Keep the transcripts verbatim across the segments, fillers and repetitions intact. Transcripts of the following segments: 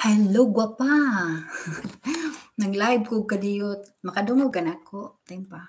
Hello, gwapa. Nag-live ko kadiyot. Makadungog ka na ko. Tempa.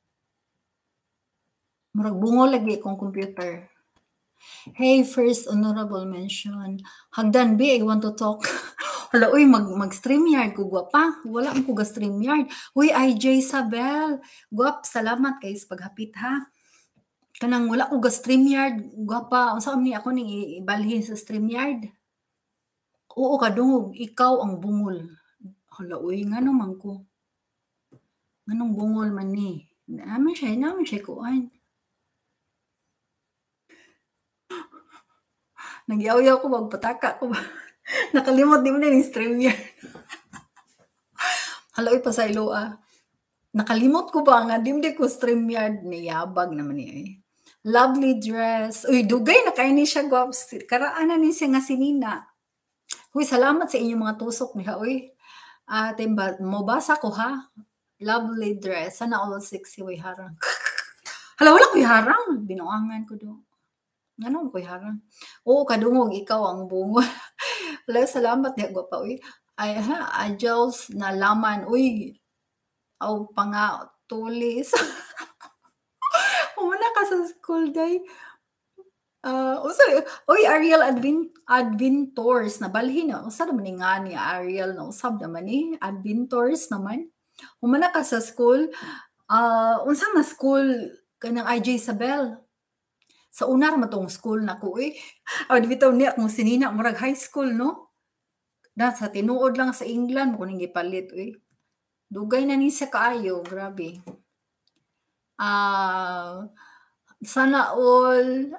Murag bungol lagi kong computer. Hey, first honorable mention. Hagdan B, I want to talk. Hala, uy, mag, mag-StreamYard ko, gwapa. Wala ang kuga StreamYard. Uy, I J Sabel. Gwap, salamat kayo sa paghapit, ha. Kanang wala ko ga StreamYard. Gwapa, ang saan ni ako ning ibalhin sa StreamYard? Oo, kadungog. Ikaw ang bungol. Hala, uy, nga naman ko. Nganong bungol man ni? Naman siya, naman siya kuan. Nagyaw-yaw ko, magpataka ko ba? Nakalimot di mo na yung stream niya. Hala, uy, pasaylo ah. Nakalimot ko ba nga, di mo ko stream yard, niyabag naman niya eh. Lovely dress. Uy, dugay na kayo ni siya, gwaps. Karaan na ni siya nga sinina. Uy, salamat sa inyong mga tusok niya, uy. Ah, timba, mabasa ko ha. Lovely dress. Sana all sexy, uy, harang. Hala, wala ko'y harang. Binuangan ko do. Ano ko'y harang? Oo, kadungog, ikaw ang bungo. Hala, salamat niya, gwapa, uy. Ay, ha, adjals na laman, uy. Aw, panga, tulis. Umuna ka sa school, day. Uh, usa, uy, Ariel Advent, Adventors, nabalhin na. Usa naman nga ni Ariel, na usab naman ni, Adventors naman. Umuna ka sa school, uh, unsa na school, kanang I J Isabel. Sa unar matong school na ko, eh. Aw, bitaw niya kung sinina, murag high school, no? Na sa tinuod lang sa England, kung nang gipalit, eh. Dugay na ni sa kaayo, grabe. Ah, uh, sana all,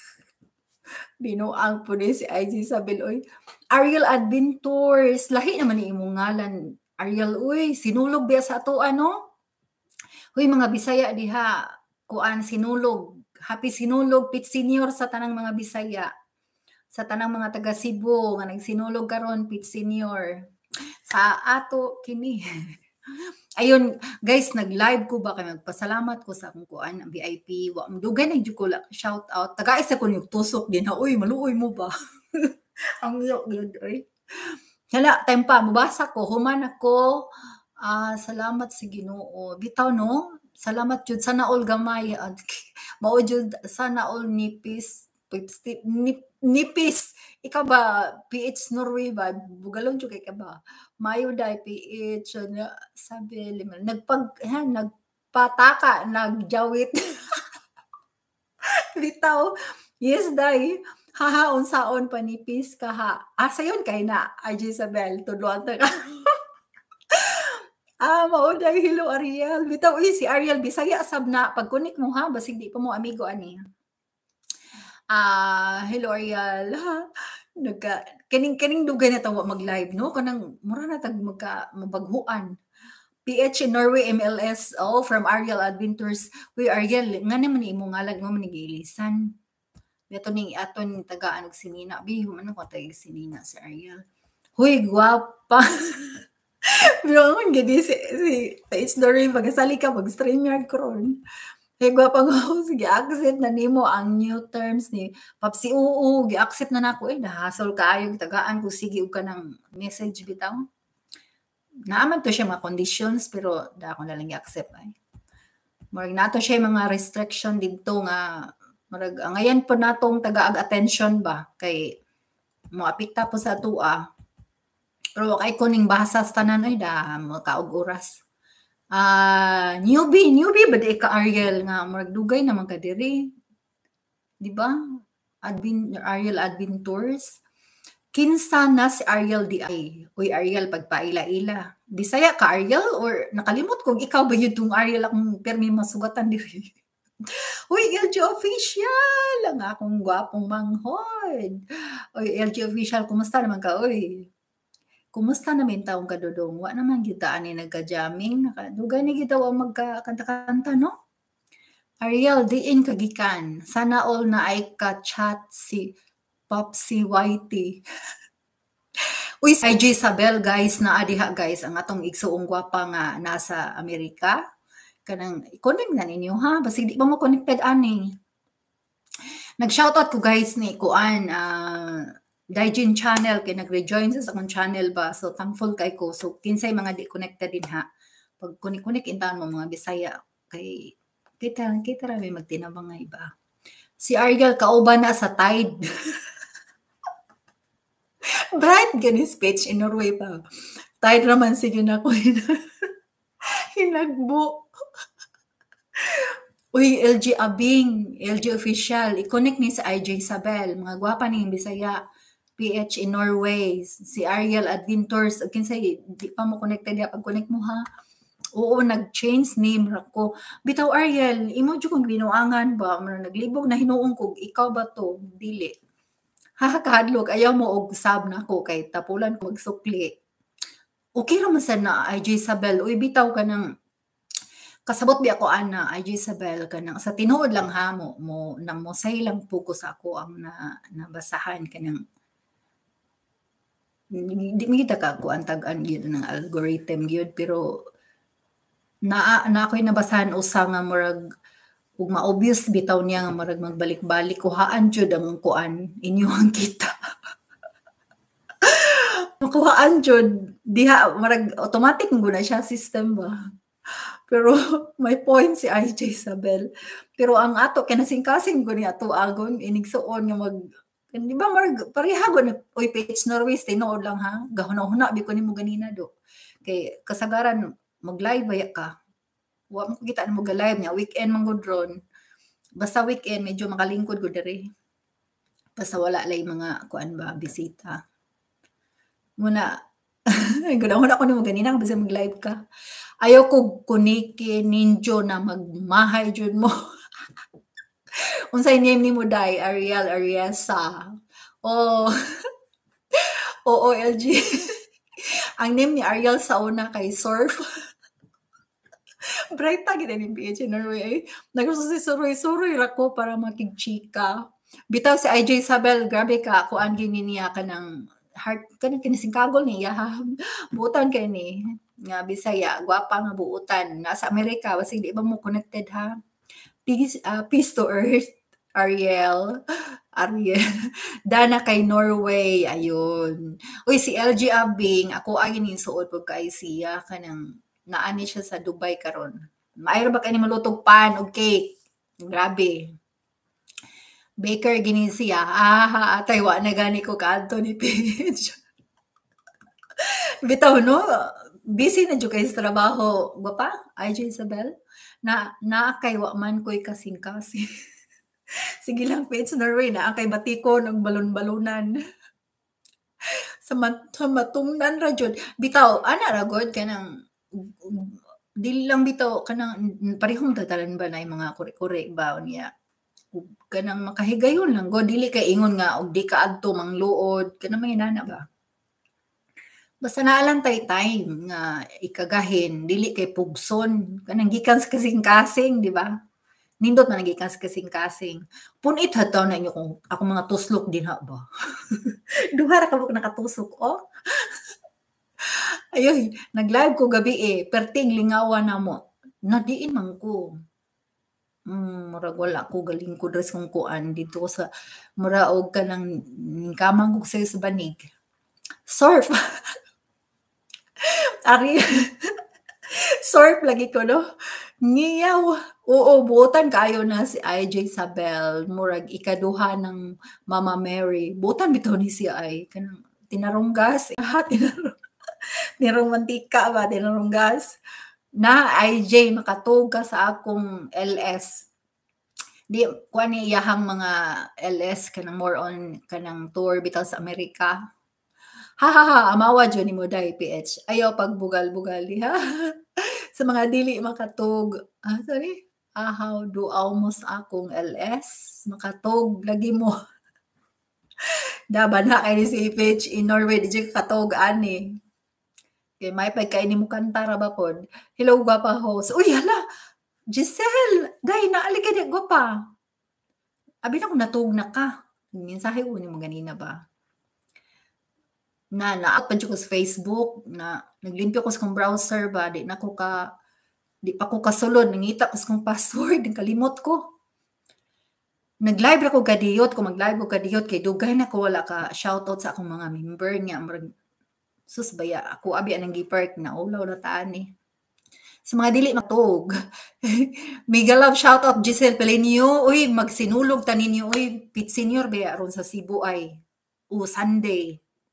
binuang po ni si I J Isabel, oy. Ariel Adventures, lahi naman ni imong ngalan. Ariel, uy, sinulog biya sa ato, ano? Uy, mga Bisaya diha, kuan sinulog. Happy sinulog, Pit Senior sa tanang mga Bisaya. Sa tanang mga taga Cebu, nga nagsinulog karon Pit Senior. Sa ato, kini. Ayun, guys, nag-live ko ba kayo? Magpasalamat ko sa akong kuan, V I P. Dugay na yung ko shout out. Taga-isa ko yung tusok din ha. Uy, maluoy mo ba? Ang yok yun, oy. Hala, time pa, mabasa ko. Human ako. Uh, salamat sa Ginoo. Bitaw, no? Salamat jud sana all gamay. Mao jud sana all nipis. Nip, nipis. Ikaw ba P H Norway ba? Bugalon jud kay ka ba? Mayo dai P H na sabi liman. Nagpag ha, nagpataka, nagjawit. Bitaw. Yes dai. Haha unsaon panipis ka ha. Asa yun kay na I J Isabel tudloan ta ka. Ah, mao dai hello Ariel. Bitaw uy si Ariel Bisaya sab na pagkunik mo ha basig di pa mo amigo ani. Ah, hello Ariel. Nagka kining kining dugay na tawo mag-live no kanang mura na tag magka mabaghuan. P H in Norway M L S oh from Ariel Adventures. Uy Ariel, nga naman ni imong ngalan mo man nigilisan. Beto ning aton tagaan og sinina. Bihom ano ko tag sinina si Ariel. Huy, gwapa. Pero ako gini si, si Page Dory, magasali ka, mag-StreamYard ko ron. Eh, gwapa ko, sige, accept na nimo ang new terms ni Papsi Oo, gi-accept na nako eh, nahasol kaayo, tagaan ko, sige, ka ng message bitaw. Naaman to siya mga conditions, pero da ako na lang i-accept ay. Marag nato siya mga restriction dito nga, marag, ngayon po natong taga-ag attention ba, kay mo apikta po sa tua. Pero kay kuning bahasa sa tanan ay da makaog oras. Ah, uh, newbie, newbie ba di ka Ariel nga magdugay naman ka diri? Di ba? Advin Ariel Adventures. Kinsa na si Ariel di ay? Uy Ariel pagpaila-ila. Bisaya ka Ariel or nakalimot kung ikaw ba yun tong Ariel akong permi masugatan diri? Uy, L G Official! Ang akong gwapong manghod. Uy, L G Official, kumusta naman ka? Uy, kumusta namin taong kadudong? Wa naman gitaan ni nagka-jamming. Dugay ni gitaw ang magkakanta-kanta, no? Ariel, diin kagikan. Sana all na ay ka-chat si Popsi Whitey. Uy, I J Isabel, guys, na adiha, guys, ang atong igsuong gwapa nga nasa Amerika. Kanang, i-connect na ninyo, ha? Basig di ba mo connected, ani? Nag-shoutout ko, guys, ni Kuan, ah, uh, Dijen Channel kay nag-rejoin sa akong channel ba. So thankful kay ko. So kinsay mga di connected din ha. Pag kunik-kunik intahan mo mga Bisaya kay kita kita ra may magtinabang nga iba. Si Ariel kauban na sa Tide. Bright gani speech in Norway pa. Tide raman sige na ko hinagbo. Uy, L G Abing, L G Official, i-connect ni sa I J Isabel, mga gwapa ni Bisaya, P H in Norway, si Ariel Adventures, kinsay di pa mo connected ya pag-connect mo ha. Oo, nag-change name ra ko. Bitaw Ariel, imo jud kong binuangan ba, mara naglibog na hinuong ko, ikaw ba to? Dili. Ha kahadlok, ayaw mo og sab na ko kay tapulan ko magsukli. Okay ra man sa na I J Isabel, uy bitaw ka ng kasabot bi ako ana I J Isabel kanang sa tinuod lang ha mo mo na mo say lang focus ako ang na nabasahan kanang di mi kita ka ko antag-an gyud ng algorithm gyud pero na na ako'y nabasahan usa nga murag ug ma-obvious bitaw niya nga murag magbalik-balik kuhaan jud ang kuan inyong kita. Kuhaan jud diha murag automatic mo na siya system ba. Pero may point si I J Isabel. Pero ang ato kinasing-kasing ko ni ato agon inigsuon nga mag di ba marag parehagon na uy page Norway tinuod lang ha. Gahuna-huna bi ko nimo ganina do. Kay kasagaran mag-live baya ka. Wa mo kita mo ga-live nya weekend man gud ron. Basta weekend medyo makalingkod gud diri. Basta wala lay mga kuan ba bisita. Muna guna-huna ko nimo ganina kasi mag-live ka. Ayaw ko kuniki ninjo na magmahay jud mo. Unsay name nimo day? Ariel Ariesa. Oh. Oo, L G. Ang name ni Ariel sa una kay Surf. Bright ta gid ni P H in Norway. Nagsusi suroy-suroy ra ko para makigchika. Bitaw si I J Isabel, grabe ka kuan gini niya kanang heart kanang kinisingkagol niya ha. Butan kay ni nga Bisaya, gwapa nga buutan. Nasa Amerika, basig di ba mo connected ha? Peace, uh, peace to earth, Ariel. Ariel. Dana kay Norway, ayun. Uy, si L G Abing, ako ay ninsuod po kay siya, kanang naani siya sa Dubai karon. Maayro ba kayo ni malutog pan o cake? Grabe. Baker gini siya. Ah, atay, wa na gani ko ka Anthony Page. Bitaw no, busy na jud kay sa trabaho, gwapa? I J Isabel na naa kay wa man koy kasing-kasing. Sige lang page Norway na kay batikon og balon-balonan. sa mat sa matungnan ra jud. Bitaw ana ra gud kanang dili lang bitaw kanang parehong dadalan ba na mga kuri-kuri ba niya. Ug kanang makahigayon lang gud dili kay ingon nga og di kaadto mangluod kanang manginana ba. Basta naa lang tay time nga ikagahin dili kay pugson kanang gikan sa kasing-kasing di ba? Nindot man gikan sa kasing-kasing. Punit hataw na inyo kung ako mga tuslok din ha ba. Duha ra ka buok nakatusok oh. Ayoy, nag-live ko gabi eh, perting lingawan na mo. Nadiin man ko. Hmm, murag wala ko galing ko dress kung kuan dito sa mura og kanang kamang ko sa banig. Surf. Ari. Surf lagi ko no. Ngiyaw. Oo, buotan kayo na si I J Isabel. Murag ikaduha ng Mama Mary. Buotan bitaw ni siya ay kanang tinarunggas. Ha, tinarung. Tinarung mantika ba, tinarunggas. Na I J makatug ka sa akong L S. Di kuan ni iyahang mga L S kanang more on kanang tour bitaw sa Amerika. Ha ha ha, amawa jud ni mo day P H. Ayaw pagbugal-bugal ha. Sa mga dili makatug. Ah, sorry. Ahaw do almost akong L S makatug lagi mo. Daban ha kay ni si P H in Norway di katug ani. Kay may pag kay nimo kanta ra ba pod. Hello gwapa host. Uy hala. Giselle, day naali ka di gwapa. Abi na ko natug na ka. Mensahe ko nimo ganina ba. Na na pa ko sa Facebook na naglimpyo ko sa kong browser ba di na ko ka di pa ko kasulod nangita ko sa kong password kalimot ko Nag-live ra ko kadiyot, kung mag-live ko kadiyot kay dugay na ko wala ka shoutout sa akong mga member nga murag sus baya ako abi anang gi-perk na ulaw na taan eh. Sa mga dili matug. Mega love shoutout Giselle Pelenio, uy magsinulog ta ninyo uy pit senior baya ron sa Cebu ay. O Sunday.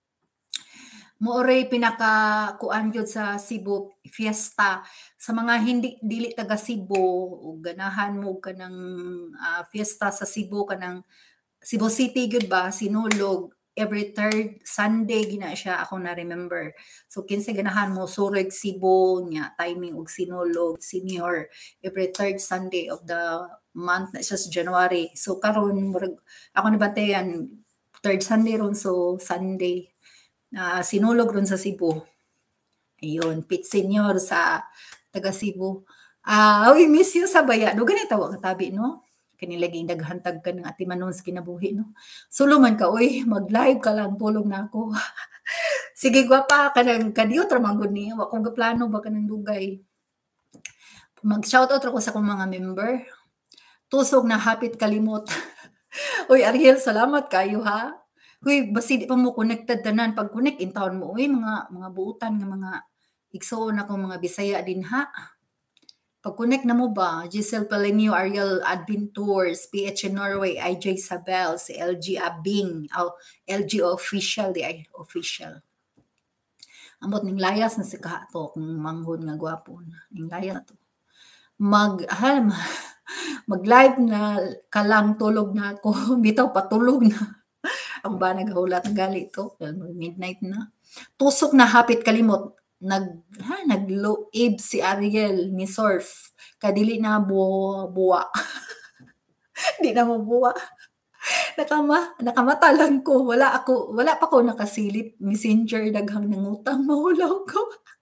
Mooray pinaka kuan gyud sa Cebu fiesta sa mga hindi dili taga Cebu ug ganahan mo kanang uh, fiesta sa Cebu kanang Cebu City gyud ba sinulog every third Sunday gina siya ako na remember. So kinsa ganahan mo sureg Cebu nya timing og sinulog senior every third Sunday of the month na siya sa January. So karon murag ako nabantayan third Sunday ron so Sunday na uh, sinulog ron sa Cebu. Ayun, pit senior sa taga Cebu. Ah, uh, we miss you sa baya. Do ganito tawa katabi no. Kani laging daghantag ka ng ati manon sa kinabuhi no. Suluman ka oy, mag-live ka lang tulog na ako. Sige gwapa kanang kadiyot ra man gud ni. Wa ko gaplano ba kanang dugay. Mag-shoutout ra ko sa akong mga member. Tusog na hapit kalimot. Uy Ariel, salamat kayo ha. Uy, basi di pa mo connected tanan. Pag connect in town mo, uy, mga mga buutan nga mga igsoon ako mga Bisaya din ha. Pag connect na mo ba, Giselle Pelenio, Ariel Advin Tours, P H in Norway, I J Sabel, si L G Abing, oh, L G official, di ay official. Ambot ning layas na si kato kung manghod nga gwapo na. Ning layas na to. Mag, alam, mag-live na kalang tulog na ako. Bitaw patulog na. Ang ba naghulat ng gali ito, midnight na. Tusok na hapit kalimot, nag ha nagluib si Ariel ni surf. Kadili na buwa. buwa. Di na mo buwa. Nakama, nakamata lang ko. Wala ako, wala pa ko nakasilip. Messenger daghang nangutang mahulaw ko.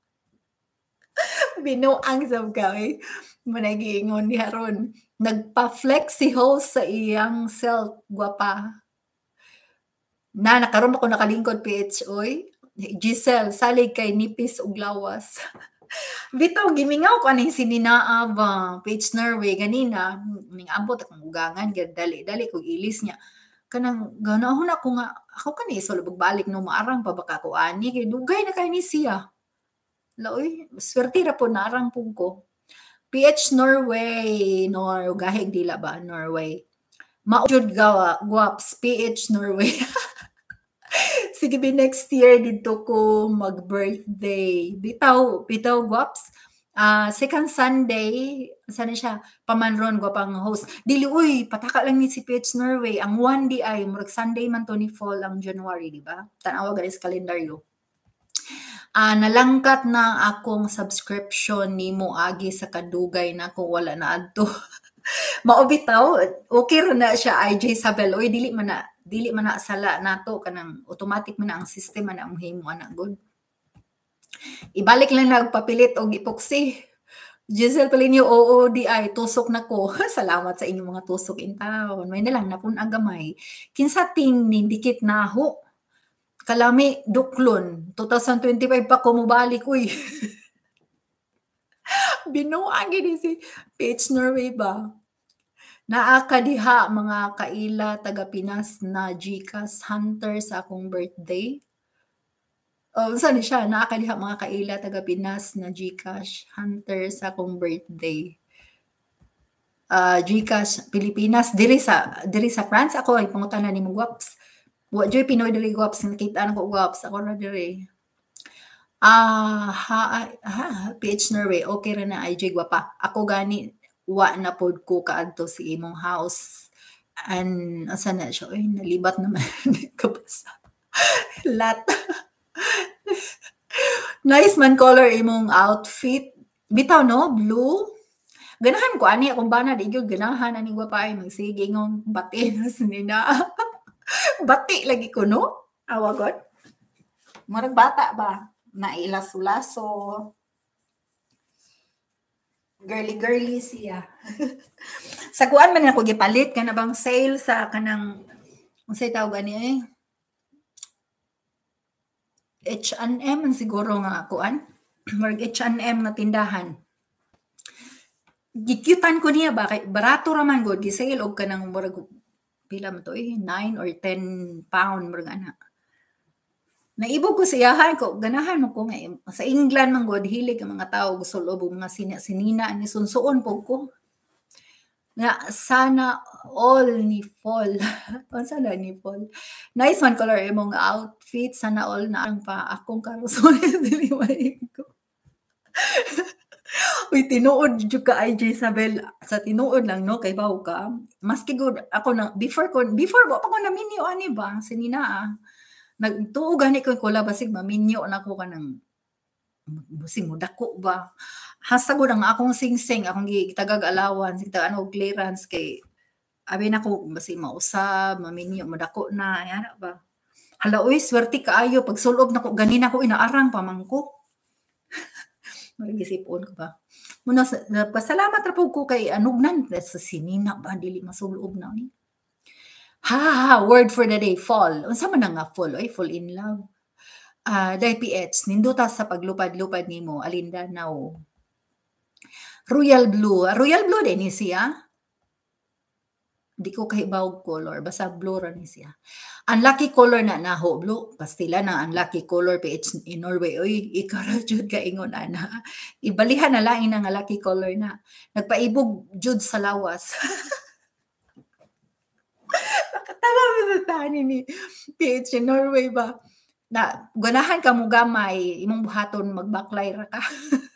Binuang sab ka eh. Managiingon ni Haron. Nagpa-flex si host sa iyang self, gwapa. Na nakaroon ako nakalingkod P H oy. Giselle, salig kay nipis ug lawas. Bitaw gimingaw ko aning sininaa ba P H Norway ganina ning ambot akong ugangan gyud dali-dali kog ilis niya. Kanang ganahon ako nga ako kani sulubog balik no maarang pa baka ko ani kay dugay na kay ni siya. Laoy, swerte ra po naarang pug ko. P H Norway, nor gahig dila ba Norway. Maujud gawa guaps P H Norway. Sige be next year dito ko mag-birthday. Bitaw, bitaw guaps. Uh, second Sunday, sana siya, pamanron ko pang host. Dili, uy, pataka lang ni si P H Norway. Ang one day ay, murag Sunday man to ni fall ang January, di ba? Tanawa guys, kalendaryo. Uh, nalangkat na akong subscription ni mo agi sa kadugay na kung wala na adto. Maubitaw, okay ro na siya I J Sabel. Uy, dili man na dili man na sala nato kanang automatic man na ang system man ang himo ana good. Ibalik lang nagpapilit og epoxy. Giselle Pelenio, oo di ay tusok na ko. Salamat sa inyong mga tusok in town. May nalang na pun agamay. Kinsa ting ning dikit naho. Kalami duklon. twenty twenty-five pa ko mobalik uy. Binuang gini si P H Norway ba? Naa diha mga kaila taga Pinas na Gcash hunter sa akong birthday. Oh, saan siya? Naa diha mga kaila taga Pinas na Gcash hunter sa akong birthday. Uh, Gcash Pilipinas diri sa diri sa France ako ay pangutana ni mo guaps. Wa joy Pinoy diri guaps nakita na ko guaps ako na diri. Ah, ha, ha, P H Norway, okay ra na I J gwapa. Ako gani wa na pod ko kaadto si imong house. And asa na siya? Oy, nalibat naman kabasa. Lat. Nice man color imong outfit. Bitaw no, blue. Ganahan ko ani akong bana di gyud ganahan ani gwapa ay magsige ngong bati nina. Bati lagi ko no. Awagon. Murag bata ba? Nailas-ulaso. Girly-girly siya. Sa kuan man ako gipalit ka na bang sale sa kanang unsay tawag ani eh? H and M siguro nga kuan. Murag H and M na tindahan. Gikyutan ko niya ba kay barato ra man gud gi-sale og kanang murag pila man to eh, nine or ten pound murag ana. Naibog ko siyahan ko ganahan mo ko nga eh, sa England man gud hilig ang mga tao gusto lobo mga sina, sinina ni sunsuon po ko. Nga sana all ni fall. Unsa na ni fall? Nice man color imong outfit sana all na ang pa akong karuson dili maig ko. Uy, tinuod jud ka I J Isabel sa tinuod lang no kay bawo ka. Maski good ako na before ko before wa pa ko naminyo ani ba sinina ah. Nagtuo gani ko kula basig maminyo na ko kanang basig mo dako ba. Hasagod ang akong singsing akong gitagag allowance kita ano clearance kay abi na ko basig mausab maminyo madako na yana ba. Hala uy swerte kaayo pag sulob nako ganina ko inaarang pamangko. Magisipon ko ba. Muna pasalamat ra pud ko kay anugnan sa sinina ba dili masulob na ni. Ha, word for the day, fall. Unsa man nga fall? Oy, fall in love. Ah, uh, P H, ninduta sa paglupad-lupad nimo, alindanaw. Royal blue. Royal blue din ni siya. Di ko kahibaw color, basta blue ra ni siya. Unlucky color na naho, blue. Pastila na unlucky color P H in Norway. Oy, ikaw ra jud ka ingon ana. Ibalihan na lang ina nga lucky color na. Nagpaibog jud sa lawas. Nakatawa mo sa tani ni P H in Norway ba? Na ganahan ka mo gamay, imong buhaton magbaklay ra ka.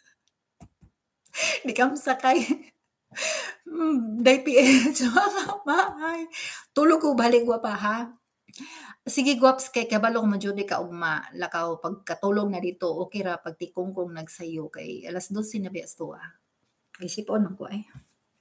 Di ka masakay. Hmm, day P H, mga maay. Tulog ko balik wa pa ha. Sige gwaps kay kabalo ko majud ka ugma lakaw pagkatulog na dito okay ra pagtikong kong nagsayo kay alas dose na bias to ah. Isipon ko ay.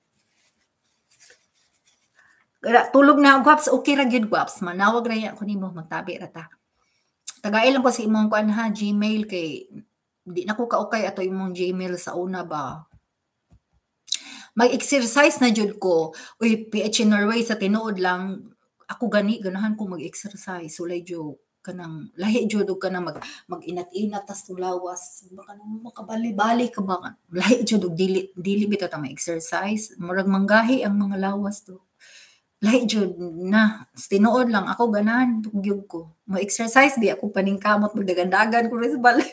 Tulog na gwaps okay ra gyud gwaps manawag ra ya ko nimo magtabi ra ta. Tagay lang ko sa imong kuan ha Gmail kay di na ko kaukay ato imong Gmail sa una ba. Mag-exercise na jud ko. Uy P H in Norway sa tinuod lang ako gani ganahan ko mag-exercise sulay jud kanang lahi jud og kanang mag mag-inat-inat tas tulawas baka nang makabali-bali ka ba lahi jud og dili dili bitaw ta mag-exercise murag manggahi ang mga lawas to. Lahi jud na tinuod lang ako ganahan gyud ko mo exercise di ako paningkamot magdagandagan ko sa balay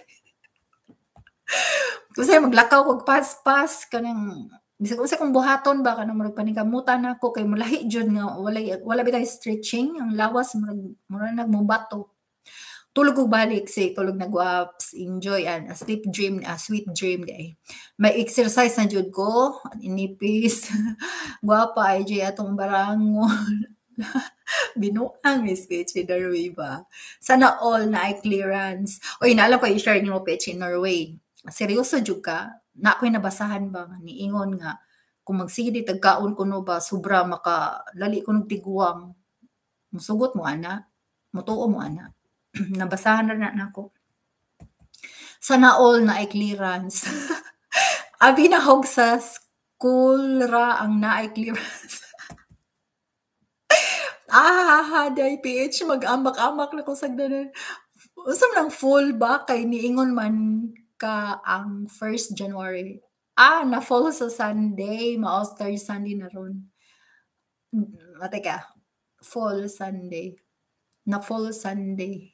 kasi maglakaw kog pas-pas kanang bisag usa kong buhaton ba kanang murag paningkamutan ako kay mulahi jud nga wala wala bitay stretching ang lawas murag murag nagmubato tulog ko balik say tulog na gwaps enjoy and a sleep dream a sweet dream day may exercise na jud ko inipis gwapa I J atong barangon binuang Miss Peach in Norway ba sana all na ay clearance oy naalam ko i-share niyo Peach in Norway seryoso jud ka na ako'y nabasahan ba niingon nga kung magsige tagkaon kuno ba sobra maka lali kuno tiguang musugot mo ana mutuo mo ana nabasahan na na nako. Sana all na ay clearance. Abi na hog sa school ra ang na ay clearance. ah, day P H mag-amak-amak na ko sagdanan. Usam lang full ba kay niingon man ka ang first January. Ah, na fall sa Sunday, ma-All-Star Sunday na ron. Mate ka, fall Sunday. Na fall Sunday.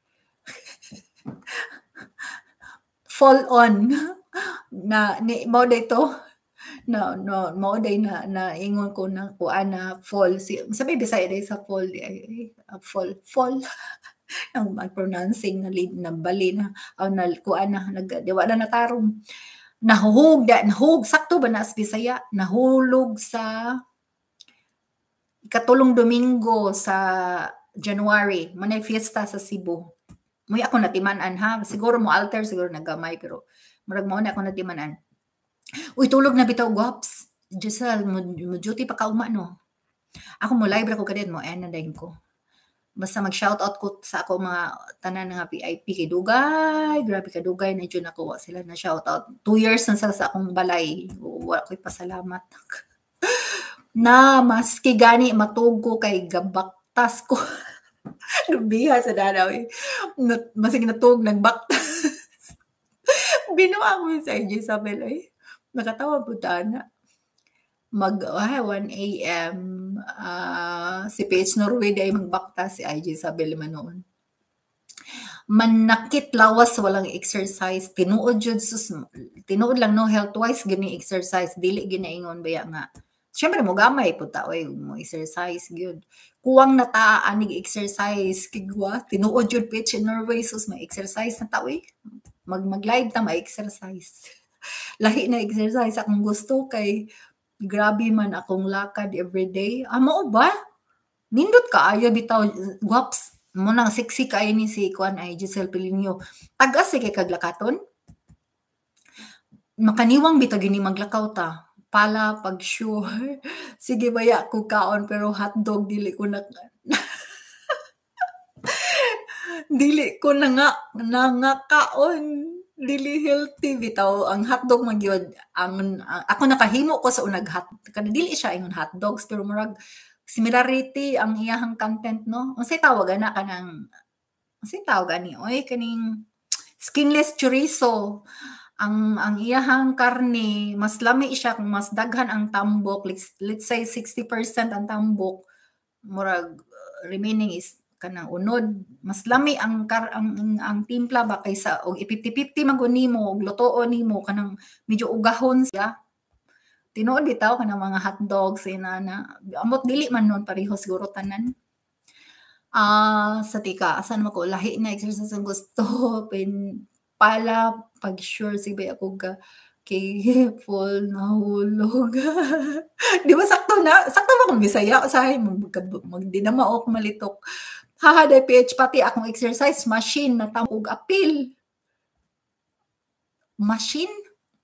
Fall on na ni mo dito no no mo day na na ingon ko na kuan na fall si sabi Bisaya day sa fall di ay, ay fall fall ang mag-pronouncing na lead na bali na aw na kuan na nagdiwa na natarong nahug da nahug sakto ba na sa Bisaya nahulog sa ikatulong Domingo sa January manay fiesta sa Cebu. Muy ako natimanan ha. Siguro mo alter, siguro nagamay, pero marag mo na ako natimanan. Uy, tulog na bitaw, gwaps. Giselle, mo, mo duty pa ka uma, no? Ako mo live ako kadit mo, and nandahin ko. Basta mag-shoutout ko sa ako mga tanan nga V I P kay Dugay. Grabe ka Dugay, na dyan nakuha sila na shoutout. Two years na sa, sa akong balay. Wala ko'y pasalamat. Na, maski gani, matug ko kay gabaktas ko. Lubiha sa danaw eh. Masig natug nagbaktas. Binuang mo sa I J Isabel eh. Nakatawa po na. Mag, ah, one A M ah, si P H Norway di ay magbakta si I J Isabel manoon. Manakit lawas walang exercise tinuod jud sus tinuod lang no health wise gini exercise dili ginaingon baya nga syempre mo gamay pud ta oy mo exercise gyud kuwang na ta anig exercise kigwa tinuod jud pitch in Norway sus may exercise na ta oy mag mag live ta may exercise lahi na exercise akong gusto kay grabe man akong lakad everyday amo ba nindot kaayo bitaw guwaps mo nang sexy kaayo ni si Kuan ay Giselle Pilinio tagas kay kaglakaton makaniwang bitaw gini maglakaw ta pala pag sure sige baya ko kaon pero hotdog dili ko na dili ko na nga nangakaon dili healthy bitaw ang hotdog magyud ang, ang ako nakahimo ko sa unag hot kana dili siya ingon hotdogs pero murag similarity ang iyahang content no unsay tawag ana kanang unsay tawag ani oy kaning skinless chorizo ang ang iyahang karne mas lami siya kung mas daghan ang tambok let's, let's say sixty percent ang tambok murag uh, remaining is kanang unod mas lami ang kar ang, ang, ang timpla ba kaysa og fifty fifty man nimo og lutoon nimo kanang medyo ugahon siya tinuod bitaw kanang mga hotdogs inana amot dili man nun pareho siguro tanan ah sa tika asan mo ko lahi na exercise ang gusto pin pala pag sure sige ako ga kay full na hulog di ba sakto na sakto ba kung Bisaya usahay mag, mag di na maok malitok haha day P H pati akong exercise machine na tamog apil machine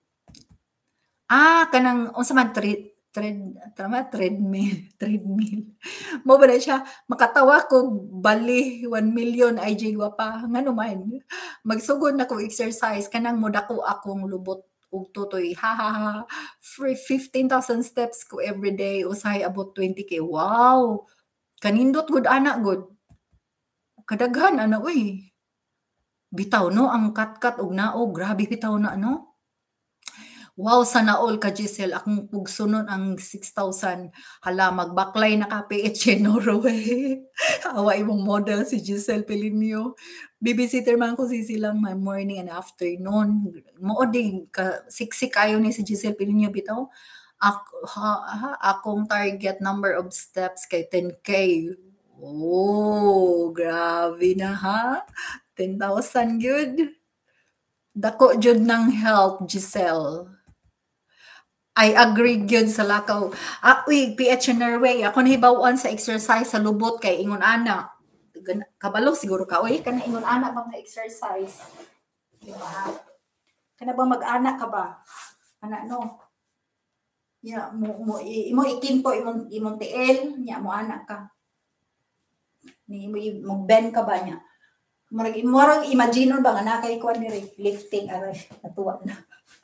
ah kanang unsa man tread tread tama treadmill treadmill mo ba na siya makatawa ko bali one million I J gwapa ngano man magsugod na ko exercise kanang modako akong lubot og tutoy ha ha ha free fifteen thousand steps ko every day usahay abot twenty K wow kanindot gud ana gud kadaghan ana uy bitaw no ang kat-kat og nao grabe bitaw na no wow sana all ka Giselle akong pugsunon ang six thousand hala magbaklay na ka P H Norway awa imong model si Giselle Pilinio babysitter man ko si silang my morning and afternoon mo di ka siksik kayo ni si Giselle Pilinio bitaw ako ha, ha, akong target number of steps kay ten K oh grabe na ha ten thousand good dako jud ng help Giselle I agree gyud sa lakaw. Ah, uy, P H Norway, ako nahibaw-an sa exercise sa lubot kay ingon ana. Kabalo siguro ka, uy, kana ingon ana bang exercise? Diba? Kana ba mag-ana ka ba? Ana no. Ya, mo mo imo ikinpo imong imong tiil, nya mo ana ka. Ni mo mo bend ka ba nya? Murag murag imagine ba nga na kay kuan ni lifting aray natuwa na.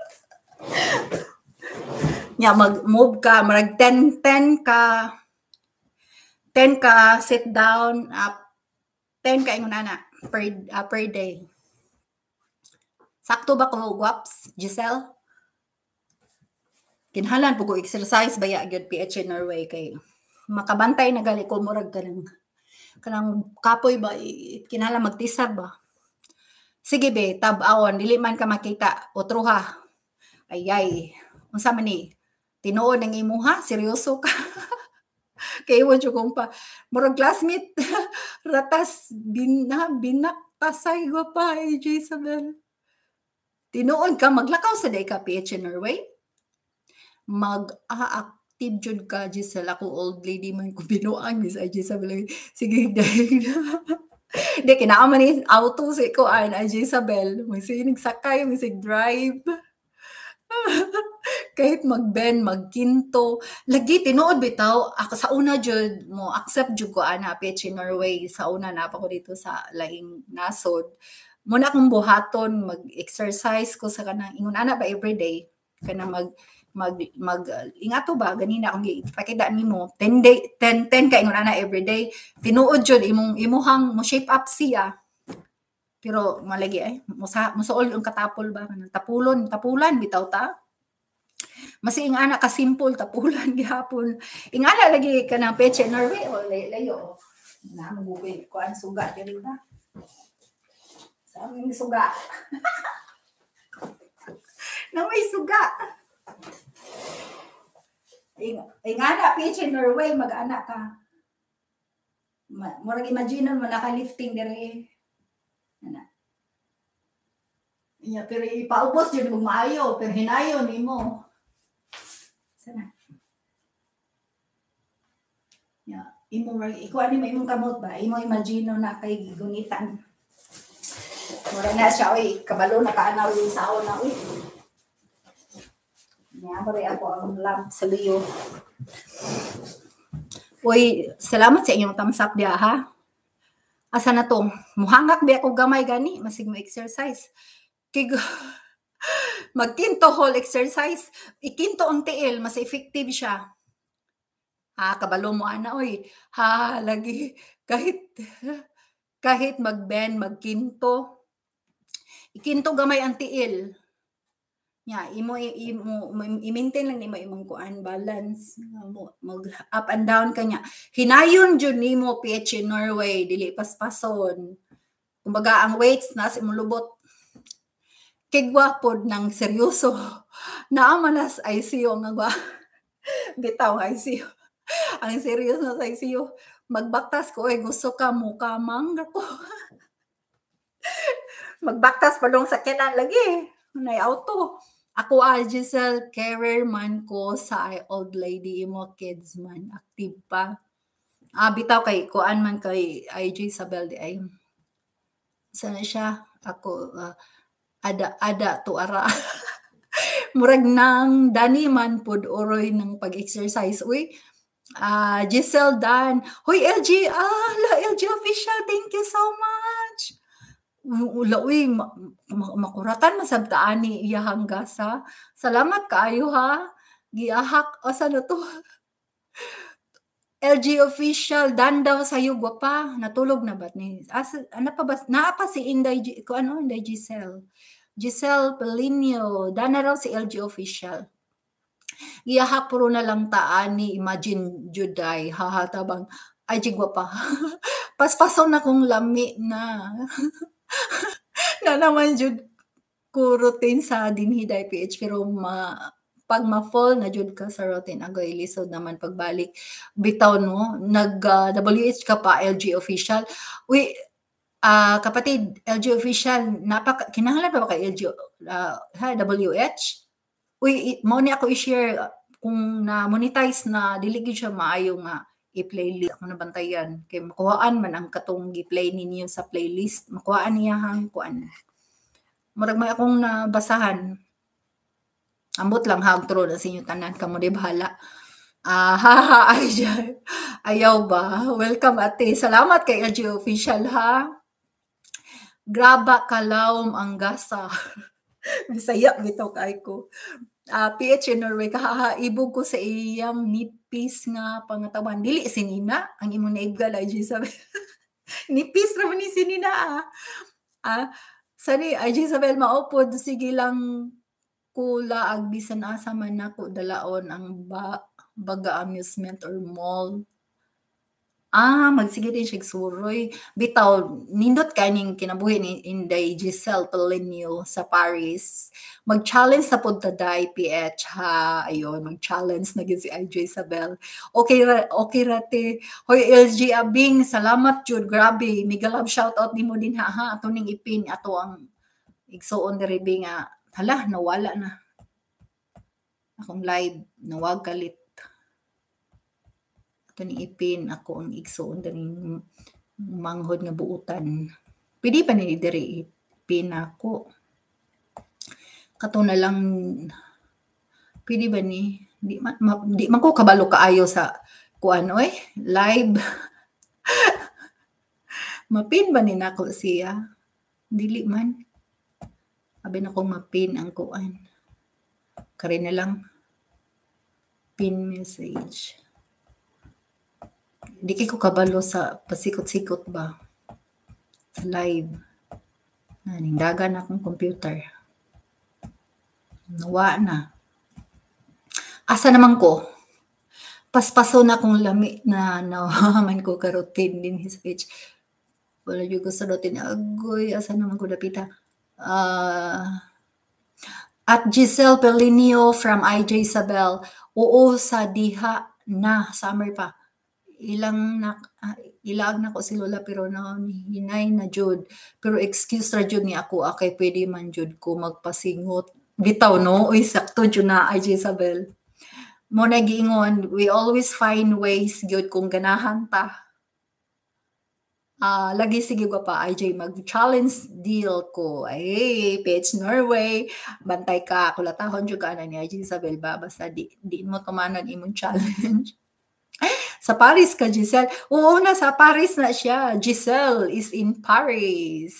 Nya mag-move ka, marag ten ten ka, ten ka, sit down, up, ten ka ingon ana per, uh, per day. Sakto ba ko, guwaps, Giselle? Kinhalan po ko exercise, baya gyud P H Norway kay makabantay na gali ko, murag kanang, kanang kapoy ba, kinhalan magtisab ba? Sige be, tab-awon, dili man ka makita, otro ha. Ayay, unsa man ni? Tinuod ng imuha, seryoso ka. Kay mo jud kung pa murag classmate ratas bina binaktasay go pa I J Isabel. Tinuod ka maglakaw sa day ka P H Norway. Mag-active jud ka Giselle ako old lady man ko binuang Miss I J Isabel. Sige dai. Di kinaaman ni auto si ko an I J Isabel. May sinig sakay, may sig drive. Kahit mag-bend, magkinto, lagi tinuod bitaw ako sa una jud mo accept jud ko ana P H Norway sa una na pa ko dito sa laing nasod. Muna akong buhaton mag-exercise ko sa kanang ingon ana ba everyday kana mag mag mag uh, ingato ba ganina akong ipakita nimo ten day ten ten ka ingon ana everyday tinuod jud imong imuhang mo shape up siya. Pero malagi ay musa musuol ang katapol ba kanang tapulon tapulan bitaw ta Mas ingana ka simple tapulan gihapon. Ingana lagi ka ng peche Norway o layo. Na mo bukoy ko ang suga diri na. Sa aming suga. Na may suga. Ingana peche Norway mag-ana ka. Murag imagine mo naka-lifting diri. Ana. Iya, pero ipaubos yun kung maayo, pero hinayo ni mo. Sana. Ya, imo ikuha ni mo imong kamot ba? Imo imagine na kay gigunitan. Mura na siya, oy, kabalo na kaanaw yung sao na, oy. Niya, pare ako ang lamp sa liyo. Oy, salamat sa inyong thumbs up dia, ha? Asa na to? Muhangak ba ako gamay gani? Masig mo exercise. Kig magkinto whole exercise. Ikinto ang tiil, mas effective siya. Ha, kabalo mo ana, oy. Ha, lagi, kahit, kahit mag-bend, magkinto. Ikinto gamay ang tiil. Ya, imo imo i-maintain lang nimo imong kuan balance mag up and down kanya. Hinayon jud nimo P H in Norway dili paspason. Kumbaga ang weights na sa imong lubot. Kigwa pod nang seryoso. Naa man as I C U nga gwa. Bitaw I C U. Ang serious na sa I C U. Magbaktas ko eh gusto ka mo kamang ko. Magbaktas pa dong sakitan lagi. Nay auto. Ako a Giselle, career man ko sa old lady imo kids man active pa. Ah bitaw kay kuan man kay I J Isabel di ay. Sana siya ako uh, ada ada to ara. Murag nang dani man pod oroy ng pag-exercise. Uy, uh, Giselle Dan. Hoy L G, ah, la L G official, thank you so much. Ula, uy, ma- ma- makuratan masabtaan ni iyahang gasa. Salamat kaayo ha. Giahak, o sa to? L G official, dan daw sa'yo, gwapa. Natulog na ba't ni? As, ano pa ba? Naa pa si Inday, ko ano, Inday Giselle. Giselle Pelinio, dan na raw si L G official. Giahak puro na lang taan ni Imagine Juday. Haha, tabang. Ay, jigwa pa. Paspason na kong lami na. Na naman jud ko routine sa dinhiday P H pero ma pag ma-fall na jud ka sa routine agoy lisod naman pagbalik bitaw no nag uh, W H ka pa L G official. Uy, uh, kapatid L G official napaka kinahanglan pa ba kay L G uh, ha, W H? Uy, mo ni ako i-share uh, kung na monetize na dili gyud siya maayo nga i-playlist ako nabantayan kay makuhaan man ang katong gi-play ninyo sa playlist makuhaan niya hang kuan murag may akong nabasahan ambot lang hagtro na sa inyo tanan kamo di bahala ah haha ay ayaw ba welcome ate salamat kay L G official ha graba kalawom ang gasa Bisaya bitaw kay ko uh, P H in Norway kahaibog ko sa iyang nipis nga pangatawan dili sinina ang imong naibgal ay Isabel nipis ra man ni sinina ah, ah sani ay Isabel maupod sige lang kula ag bisan asa man nako dalaon ang ba, baga amusement or mall. Ah, magsige din siya suroy. Bitaw, nindot kaning kinabuhi ni Inday Giselle Pelinio sa Paris. Mag-challenge sa punta day P H ha. Ayun, mag-challenge na gid si I J Isabel. Okay ra, okay ra te. Hoy L G Abing, salamat jud. Grabe, mega love shout out nimo din ha ha. Ato ning ipin ato ang igsuon diri bi nga hala nawala na. Akong live nawag kalit. Ni ipin ako ang igsoon daning manghod nga buutan. Pwede pa ni diri ipin ako. Kato na lang pwede ba ni di man ma, di man ko kabalo kaayo sa kuan oy live. Mapin ba ni nako siya? Dili man. Abi na kong mapin ang kuan. Kare na lang pin message. Di ko kabalo sa pasikot-sikot ba sa live naning dagan akong computer nawa na Asa naman ko? Paspaso na kung lami na nawaman ko karotin din his page. Wala yung gusto rotin. Agoy, asa naman ko napita. Ah... At Giselle Pelinio from I J Isabel, oo sa diha na summer pa. Ilang na ah, ilag na ko si Lola pero na hinay na jud. Pero excuse ra jud ni ako akay pwede man jud ko magpasingot. Bitaw no, uy sakto jud na I J Isabel. Mo na giingon, we always find ways gyud kung ganahan ta. Ah, lagi sige ko pa I J mag-challenge deal ko. Ay, Page Norway, bantay ka, kulatahon jud ka na ni I J Isabel ba basta di, di mo tumanon imong challenge. Sa Paris ka, Giselle. Oo na, sa Paris na siya. Giselle is in Paris.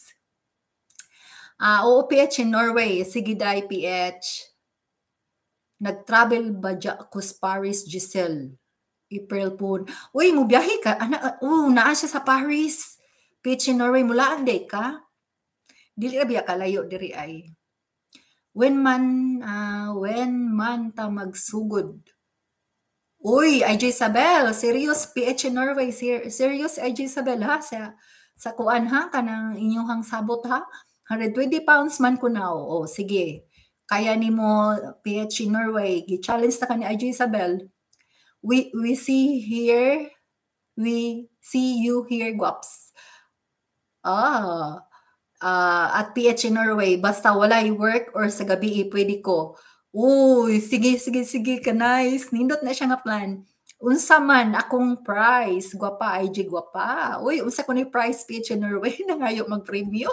Ah, oo, P H in Norway. Sige day, P H. Nag-travel ba dya ko sa Paris, Giselle? April po. Uy, mo biyahe ka. Ana, oh, naa siya sa Paris. P H in Norway. Mula ang day ka? Dili ra biya kalayo diri ay. When man, uh, when man ta magsugod. Uy, I J Isabel, serious P H in Norway, ser serious I J Isabel ha, sa, sa kuan ha, kanang inyong sabot ha, one hundred twenty pounds man ko na, o sige, kaya ni mo P H in Norway, gi-challenge na ka ni I J Isabel, we, we see here, we see you here, guaps. Ah, uh, at P H in Norway, basta walay work or sa gabi, pwede ko. Uy, sige, sige, sige, ka nice. Nindot na siya nga plan. Unsa man akong price, gwapa, I G gwapa. Uy, unsa ko ni price P H in Norway na ngayo mag-preview.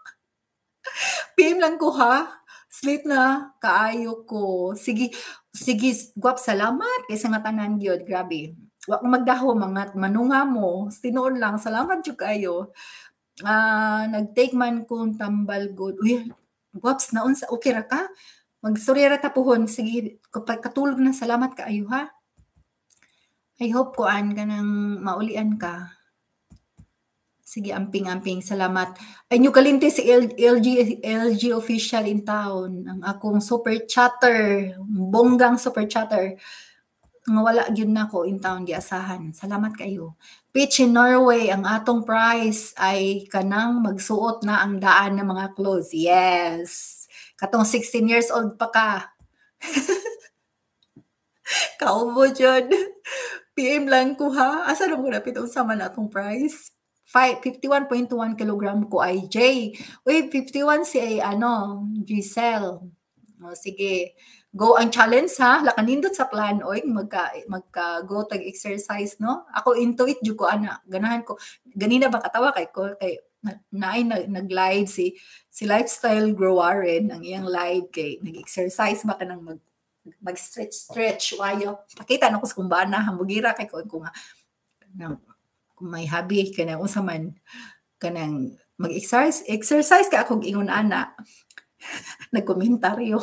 P M lang ko ha. Sleep na, kaayo ko. Sige, sige, gwap, salamat. Kaysa nga tanan gyud, grabe. Wa ko magdaho, mga manunga mo. Tinuon lang, salamat jud kayo. Ah, uh, nag-take man kung tambal good. Uy, gwaps, naon sa okay ra ka? Magstorya ra tapuhon. Sige, kapag katulog na, salamat ka ayo ha. I hope kuan ka nang maulian ka. Sige, amping-amping, salamat. Ay, nyo kalimti si L G, L G official in town. Ang akong super chatter, bonggang super chatter. Nga wala gyud nako in town giasahan. Salamat kayo. Pitch in Norway, ang atong price ay kanang magsuot na ang daan ng mga clothes. Yes. Katong sixteen years old pa ka. Kaubo jud. P M lang ko ha. Asa na mo napit unsa man atong price? fifty-one point two one kilogram ko I J. Uy, fifty-one si ay, ano, Giselle. O, sige. Go ang challenge ha. Lakanindot sa plan oy magka magka go tag exercise no. Ako into it jud ko ana. Ganahan ko. Ganina ba katawa kay ko kay naay na, nag-live si si Lifestyle Growarin ang iyang live kay nag-exercise ba kanang mag mag-stretch stretch wayo. Pakita nako sa kumbana hambugira kay ko ko nga kanang kung may hobby kanang unsa man kanang mag-exercise exercise ka akong ingon ana. Nagkomentaryo.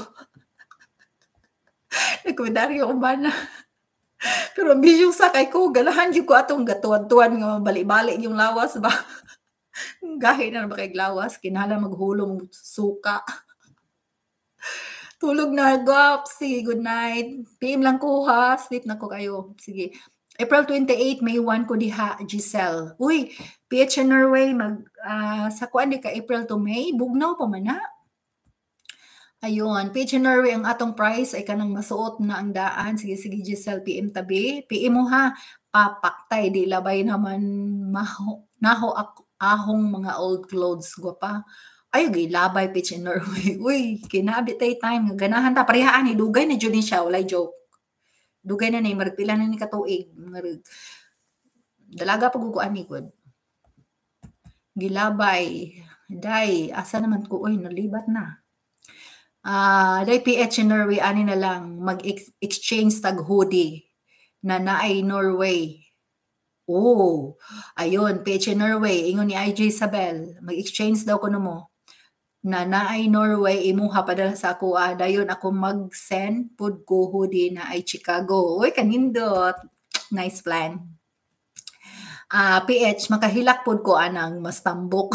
Nagkomentaryo ko ba na? Pero ambisyon sa kay ko, ganahan yung ko atong gatuan-tuan nga bali-bali yung lawas ba? Gahi na ba kay lawas? Kinala maghulong suka. Tulog na, gop. Sige, good night. P M lang ko ha. Sleep na ko kayo. Sige. April twenty-eighth, May one ko diha, Giselle. Uy, P H in Norway, mag, uh, sa kuan di ka April to May, bugnaw pa man na. Ayun, P H in Norway, ang atong price ay kanang masuot na ang daan. Sige, sige, Giselle, P M tabi. P M mo ha, papaktay, di labay naman maho, naho ak, ahong mga old clothes, gwapa. Ay, gilabay, P H in Norway. Uy, kinabitay time, ganahan ta, parehaan, idugay na dyan siya, walay joke. Dugay na na, maragpila na ni katuig. Marag, dalaga paguguan ni good. Gilabay, day, asa naman ko, uy, nalibat na. Ah, uh, day P H in Norway ani na lang mag-exchange tag hoodie na naay Norway. Oh, ayun P H in Norway ingon ni I J Isabel, mag-exchange daw kuno mo. Na naay Norway imuha padala sa ako ah, dayon ako mag-send pud ko hoodie na ay Chicago. Oy kanindot. Nice plan. Ah, uh, P H makahilak pud ko anang mas tambok.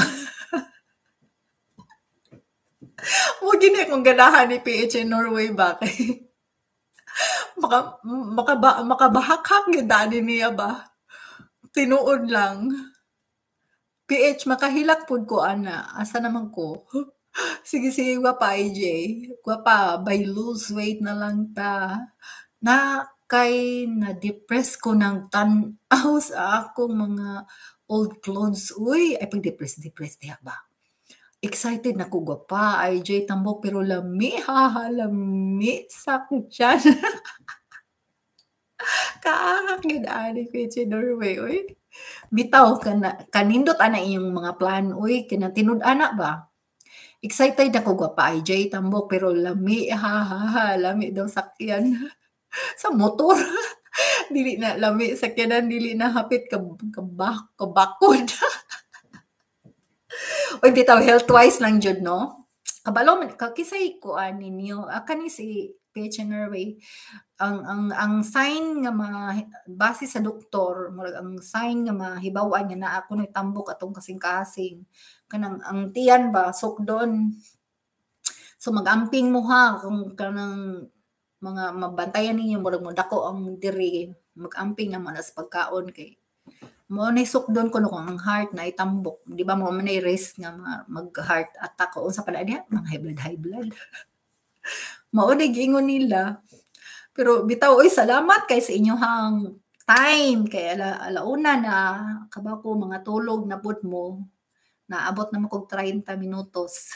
Mo gini akong ganahan ni P H in Norway ba kay Maka makaba makabahak-hak gyud ani niya ba. Tinuod lang. P H makahilak pud ko ana, asa naman ko? Sige, sige gwapa I J, gwapa by lose weight na lang ta. Na kay na-depress ko ng tan-aw sa akong mga old clothes. Uy, ay pag-depress-depress diha ba? Excited na ko gwapa I J tambok pero lami, haha, lami sakit tiyan. Kaahak gyud ani P H Norway, uy. Bitaw kana kanindot ana inyong mga plan, uy, kana tinud-ana ba? Excited ako gwapa I J tambok pero lami, haha, lami daw sakyan. Sa motor. Dili na lami sakyanan, dili na hapit ka kabak kabakod. Uy, bitaw health-wise lang jud no. Kabalo man ka kisay kuan ninyo, ah, kani si P H Norway. Ang ang ang sign nga ma base sa doktor, murag ang sign nga mahibaw-an nga naa kunoy tambok atong kasing-kasing. Kanang ang tiyan ba sukdon. So mag-amping mo ha kung kanang mga mabantayan ninyo murag mo dako ang diri, mag-amping naman as pagkaon kay mo ni sukdon kuno kung ang heart na itambok, di ba mo man ay risk nga mag-heart attack o unsa pala niya, mga high blood high blood. Mao ni giingon nila. Pero bitaw oy salamat kay sa inyohang time kay ala alauna na kabaw ko mga tulog na pud mo. Naabot na mo kog thirty minutos.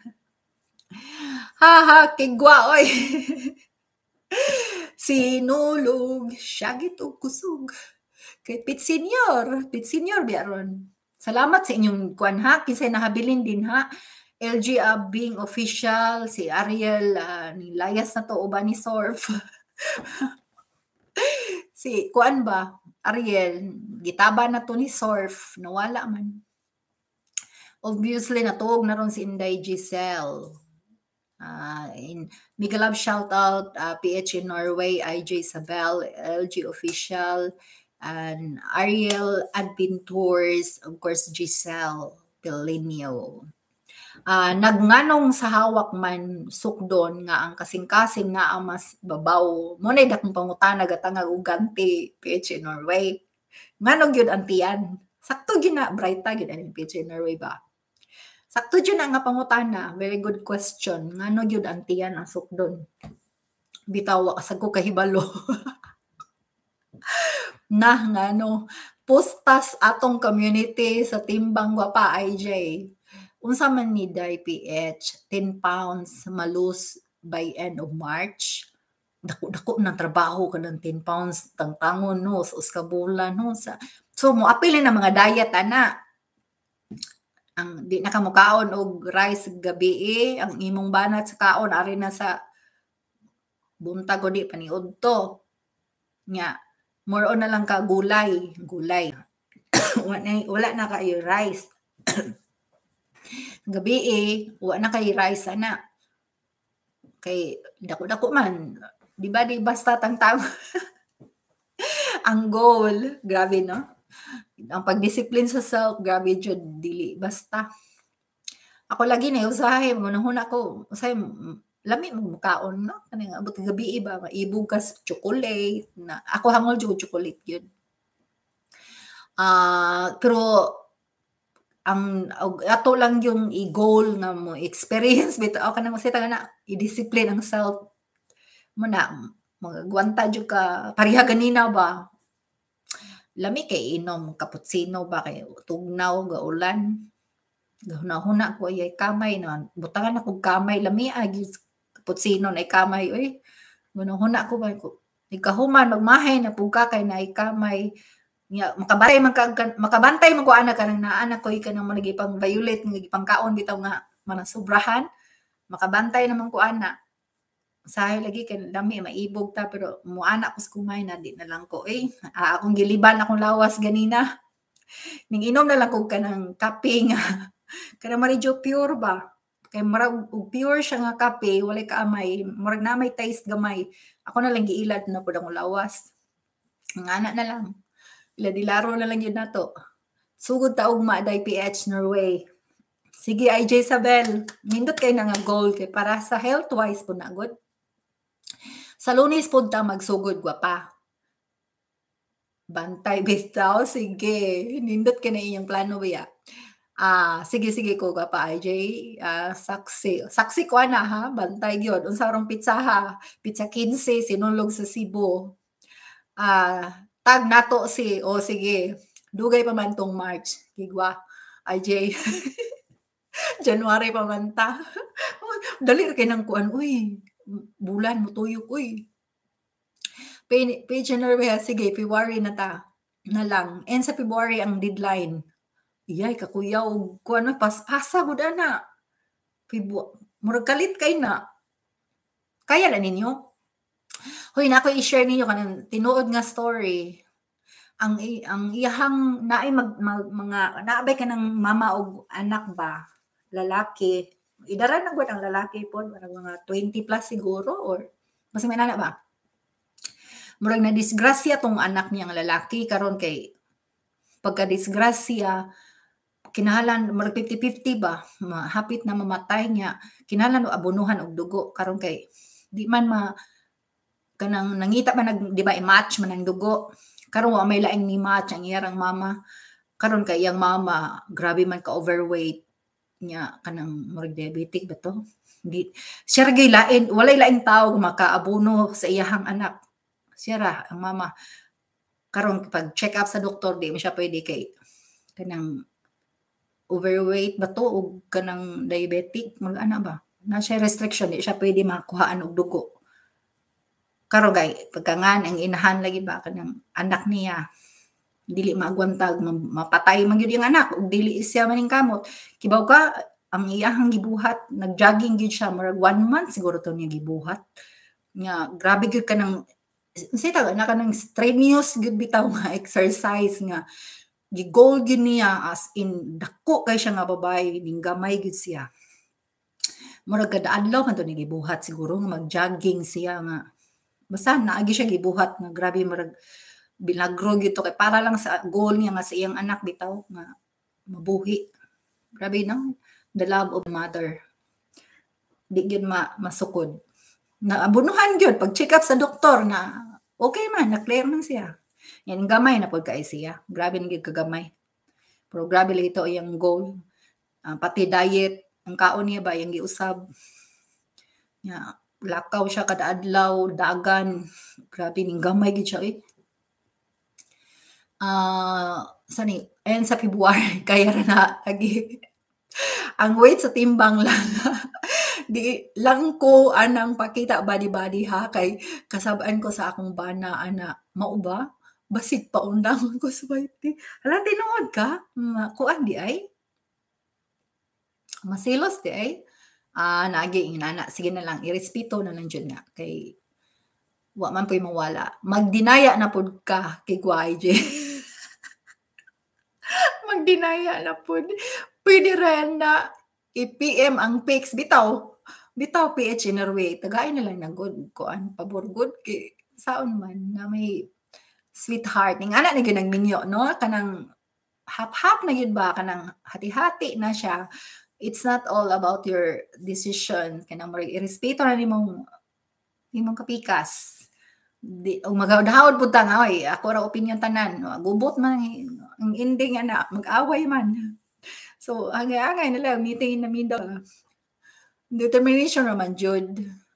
Haha, kigwa oy. Sinulog, syagit og kusog. Kay Pit Senior, Pit Senior biaron. Salamat sa inyong kuan ha, kinsay nahabilin din ha. L G Abing official, si Ariel, uh, ni Layas na to uban ni Surf. Si kuan ba, Ariel, gitaba na to ni Surf, nawala man. Obviously natuog na ron si Inday Giselle. Uh, in Mega Love shout out uh, P H in Norway, I J Isabel, L G official, and Ariel Adventures, of course Giselle Pelinio. Uh, nagnganong sa hawak man sukdon nga ang kasing-kasing na ang mas babaw. Munay dakong pangutana gatangag og ganti P H in Norway. Nganog yun ang tiyan. Sakto gyud na brighta gyud ani P H in Norway ba. Sakto gyud na nga pangutana. Very good question. Nganog yun ang tiyan ang sukdon. Bitaw asag ko kahibalo. Nah ngano postas atong community sa timbang gwapa I J. Unsa man ni Day P H, ten pounds malus by end of March. Dako-dako ng trabaho ka ng ten pounds tangtangon no sa uskabulan no sa. So mo apilin na mga diet ana. Ang di na ka mokaon og rice gabi eh, ang imong banat sa kaon ari na sa buntag o di paniudto. Nya more on na lang ka gulay, gulay. wala, wala na kayo rice. Gabi eh, wala na kayo rice ana. Kay dako-dako man, di ba di basta tang-tang. Ang goal, grabe no? Ang pagdisiplin sa self, grabe jud dili basta. Ako lagi na usahay mo nang huna ko, usahay lami mo mukaon no kaning abot gabi ba maibog kas chocolate na ako hangol jud chocolate gyud. Ah, uh, pero ang ato lang yung i-goal nga mo experience bitaw oh, kanang masita na i-discipline ang self mo na magagwanta jud ka pareha ganina ba lami kay inom cappuccino ba kay tugnaw ga ulan gahuna-huna ko ay kamay na butangan ako kamay lami agi cappuccino na kamay oy gahuna ko ba ko ikahuman magmahay na pugka kay na kamay nya makabantay man ka makabantay man ko ana kanang naa ko ika nang managipang violate nga gipangkaon bitaw nga manasubrahan makabantay naman ko ana sahay lagi kay dami maibog ta pero muana ko sa kumay na di na lang ko eh ah, akong giliban akong lawas ganina ning inom na lang ko kanang kape nga kanang Marijo pure ba kay murag pure siya nga kape walay kaamay murag na may taste gamay ako na lang giilad na pud akong lawas nga ana na lang ila dilaro na lang yun na to. Sugod ta ugma day P H Norway. Sige I J Isabel, nindot kay na nga goal kay para sa health wise po na good. Sa Lunes pud ta magsugod gwapa. Bantay bitaw, sige. Nindot ka na iyang plano biya. Ah, sige sige ko gwapa I J. Ah, saksi. Saksi ko na ha, bantay gyud. Unsa rong pizza ha? Pizza quince sinulog sa Cebu. Ah, tag nato si o sige. Dugay pa man tong March. Kigwa I J. January pa man ta. Dali ra kay nang kuan uy. Bulan mo tuyok uy. Pay, pay January ha, sige, February na ta. Na lang. And sa February ang deadline. Iyay, kakuyaw. Kung ano, pas-pasa, buda na. February. Murag kalit kay na. Kaya na ninyo? Hoy, na ako i-share ninyo kanang tinuod nga story. Ang ang iyahang naay mag, mag mga naabay ka ng mama og anak ba? Lalaki. Idara na gud ang lalaki po, mga twenty plus siguro or mas may nana ba? Murag na disgrasya tong anak niya ang lalaki karon kay pagka disgrasya kinahanglan murag fifty fifty ba hapit na mamatay niya kinahanglan abunuhan og dugo karon kay di man ma kanang nangita man nag di ba i-match man ang dugo karon wa may laing ni match ang iyang mama karon kay iyang mama grabe man ka overweight niya kanang murag diabetic ba to di siya ra gay lain walay laing tawo makaabuno sa iyahang anak siya ra ang mama karon pag check up sa doktor di mo siya pwede kay kanang overweight ba to o kanang diabetic mag ana ba na siya restriction di siya pwede makuhaan og dugo karon gay pagkangan ang inahan lagi ba kanang anak niya dili maagwantag mapatay man gyud yung anak ug dili siya maning kamot kibaw ka ang iyahang gibuhat nag-jogging gyud siya murag one month siguro to niya gibuhat nga grabe gyud kanang say tawag na kanang strenuous gyud bitaw nga exercise nga gi-goal gyud niya as in dako kay siya nga babae ning gamay gyud siya murag kada adlaw man to ni gibuhat siguro nga mag-jogging siya nga basta naagi siya gibuhat nga grabe murag binagro gyud to kay para lang sa goal niya nga sa iyang anak bitaw nga mabuhi grabe no the love of mother di gyud ma masukod na abunuhan gyud pag check up sa doktor na okay man na clear man siya yan gamay na pud kay siya grabe na gyud kagamay pero grabe lang ito iyang goal uh, pati diet ang kaon niya ba yung giusab ya lakaw siya kada adlaw dagan grabe ning gamay gyud siya eh ah uh, sani and sa February kaya ra na agi ang weight sa timbang lang di lang ko anang pakita body-body ha kay kasabaan ko sa akong bana ana mao ba basig pa undang ko sa weight hala tinuod ka kuan di ay masilos di ay ah naagi inana sige na lang irespeto na lang jud nga kay wa man po'y mawala magdinaya na pud ka kay Y J magdinaya na pud pwede rin na i-P M ang pics bitaw bitaw P H in Norway tagay na lang na good kuan pabor good kay saon man na may sweetheart ning ana na gyud nagminyo no kanang hap-hap na gyud ba kanang hati-hati na siya it's not all about your decision kanang murag irespeto na nimong nimong kapikas di o magahawd pud ta nga oy ako ra opinion tanan gubot man ang ending ana mag-away man so angay-angay na lang meeting na mindo determination naman jud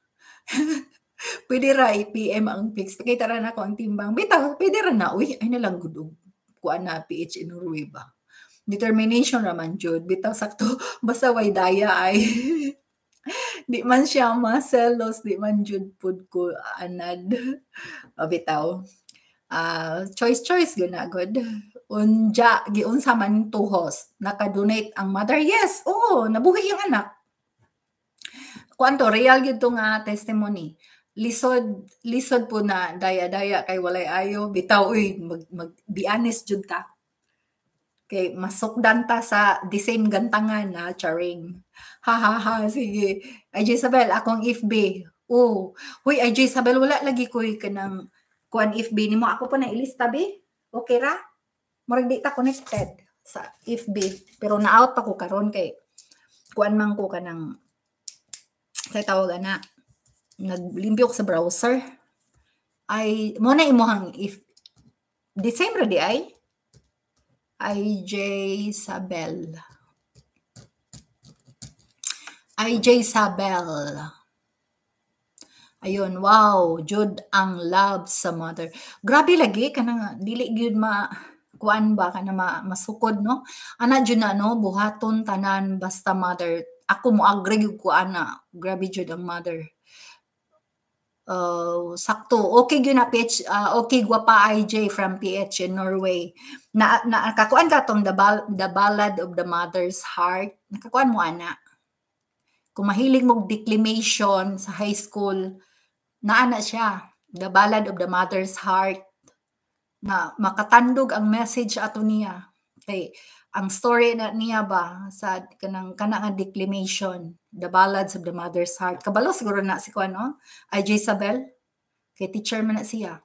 pwede ra i-P M ang pics pakita ra nako ang timbang bitaw pwede ra na uy ay na lang gud kuan na P H in Norway ba determination naman jud bitaw sakto basta way daya ay di man siya maselos di man jud pud ko anad o bitaw uh, choice choice gyud na good unja giunsa man tuhos naka-donate ang mother yes oo nabuhi yung anak kwanto real gyud to nga testimony lisod lisod po na daya-daya kay walay ayo bitaw uy mag, mag be honest jud ta kay masukdan ta sa the same gantangan na charing ha ha ha sige I J Isabel akong F B oh huy I J Isabel wala lagi ko kanang kuan F B nimo ako pa na ilista be okay ra murag di ta connected sa F B pero na-out ako karon kay kuan man ko kanang kay tawag ana naglimpyo ko sa browser Ay mo na imuhang if the same ra di ay I J Sabel. I J Sabel. Ayun, wow, jud ang love sa mother. Grabe lagi kanang dili gyud ma kuan ba kana ma, masukod no. Ana jud na no buhaton tanan basta mother. Ako mo agree gyud ko ana. Grabe jud ang mother. Uh, sakto. Okay gyud na P H, uh, okay gwapa I J from P H in Norway. Na, na kakuan ka tong the, Bal- the Ballad of the Mother's Heart. Nakakuan mo ana. Kung mahilig mo declamation sa high school, naana siya. The Ballad of the Mother's Heart. Na makatandog ang message ato niya. Kay ang story na niya ba sa kanang kana nga declamation, The Ballads of the Mother's Heart. Kabalo siguro na si kuan no? I J Isabel. Kay teacher man na siya.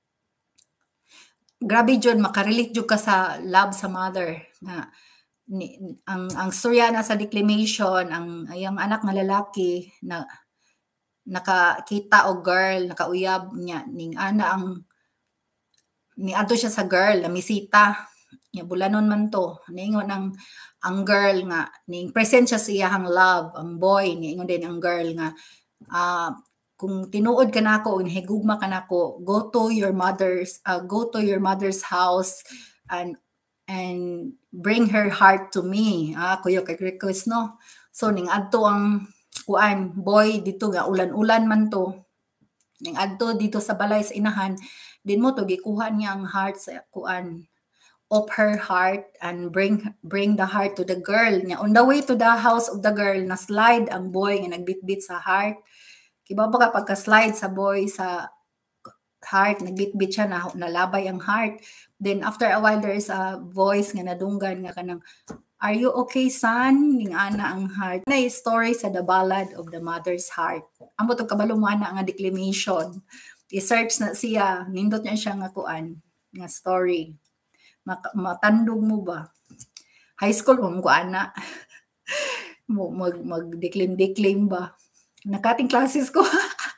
Grabe jud makarelate jud ka sa love sa mother na ni, ang ang storya na sa declamation ang ayang anak nga lalaki na nakakita og girl nakauyab niya ning ana ang ni adto siya sa girl na misita nya bulanon man to niingon ang ang girl nga ning present siya sa iyang love ang boy niingon din ang girl nga ah kung tinuod ka nako o higugma ka nako go to your mother's uh, go to your mother's house and and bring her heart to me ah kuyo kay request no so ning adto ang kuan boy dito nga ulan-ulan man to ning adto dito sa balay sa inahan din mo to gikuha niya ang heart sa kuan of her heart and bring bring the heart to the girl niya on the way to the house of the girl na slide ang boy nga nagbitbit sa heart kiba ba kapag ka-slide sa boy sa heart nagbitbit siya na nalabay ang heart then after a while there is a voice nga nadunggan nga kanang are you okay son ning ana ang heart na story sa The Ballad of the Mother's Heart amo to kabalo mo ana nga declamation i-search na siya nindot niya siya nga kuan nga story Mak- matandog mo ba high school mo ko ana mo mag mag declaim declaim ba nakating classes ko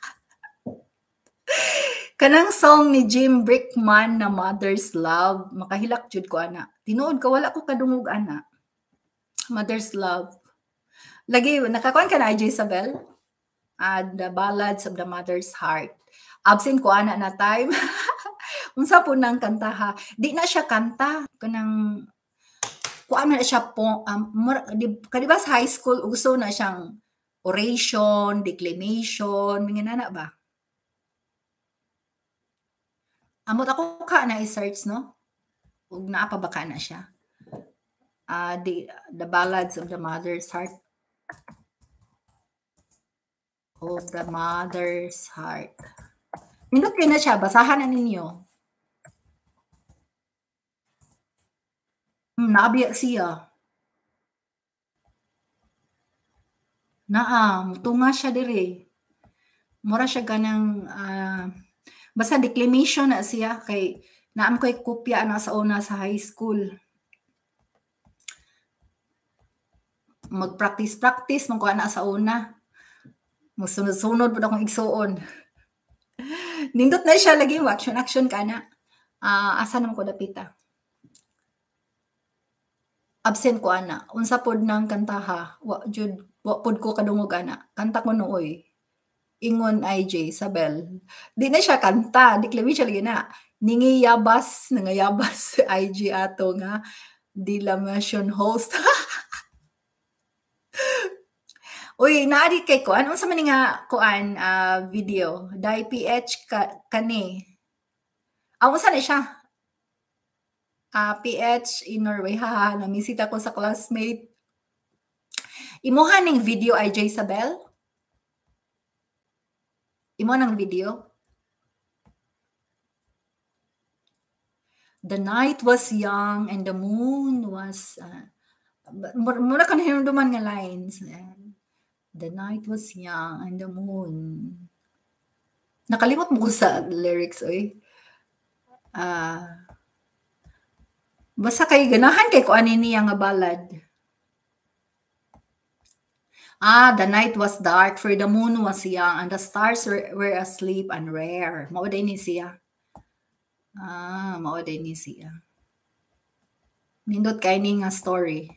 kanang song ni Jim Brickman na Mother's Love makahilak jud ko ana tinuod ka wala ko kadungog ana Mother's Love lagi nakakuan ka na I J Isabel uh, The Ballads of the Mother's Heart absent ko ana na time unsa po nang kanta ha di na siya kanta kanang kuan na siya po um, di, kadiba sa high school uso na siyang oration, declamation, mga nana ba? Amot ako ka na i-search, no? Ug naa pa ba ka na siya? Uh, the, the Ballads of the Mother's Heart. Of the Mother's Heart. Nindot kayo na siya, basahan na ninyo. Hmm, naabiya siya. Naa, mutunga siya dire. Mura siya ganang uh, basta declamation na siya kay naam ko'y kopya na sa una sa high school. Mag-practice-practice man ko ana sa una. Musunod-sunod po akong igsuon. Nindot na siya lagi action-action ka na. Uh, asa naman ko dapita? Absent ko ana. Unsa pod nang kantaha? Wa jud wa pod ko kadungog ana. Kanta ko nooy. Ingon I J Isabel. Di na siya kanta, declamation lagi na. Ningi yabas, nangayabas I G ato nga declamation host. Uy, naari kay ko. Ano sa man nga kuan uh, video? Dai P H ka, kani. Ah, unsa na siya? Uh, P H in Norway. Ha, namisita ko sa classmate. Imuha ning video I J Isabel? Imo nang video? The night was young and the moon was uh, mura ka na hinumduman nga lines. The night was young and the moon. Nakalimot mo ko sa lyrics, oy. Ah, uh, basta kay ganahan kay ko ani niya nga ballad. Ah, the night was dark, for the moon was young, and the stars were, were asleep and rare. Mao din ni siya. Ah, mao din ni siya. Nindot kay ni nga story.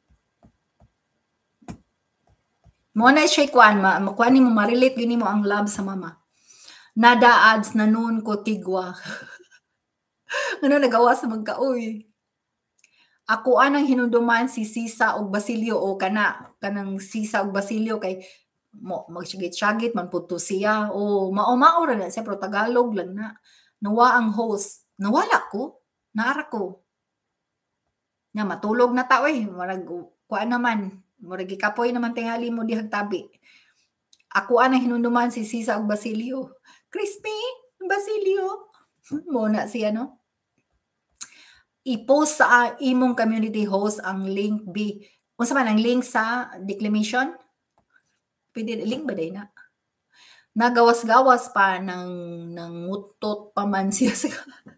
Mo na siya kuan, ma, kuan mo ma-relate gini mo ang love sa mama. Nada ads na noon ko tigwa. Ano nagawa sa magkaoy. Ako anang hinunduman si Sisa og Basilio o kana kanang Sisa og Basilio kay mo magsigit-sagit man pud to siya o mao-mao ra na siya pero Tagalog lang na. Nawa ang host. Nawala ko. Naara ko. Nga matulog na ta oy, murag kuan naman. Murag gikapoy naman tingali mo dihang tabi. Ako anang hinunduman si Sisa og Basilio. Crispy, Basilio. Mo na siya no. I-post sa imong community host ang link B. Unsa man ang link sa declamation? Pwede link ba day na? Nagawas-gawas pa ng ng ngutot pa man siya sa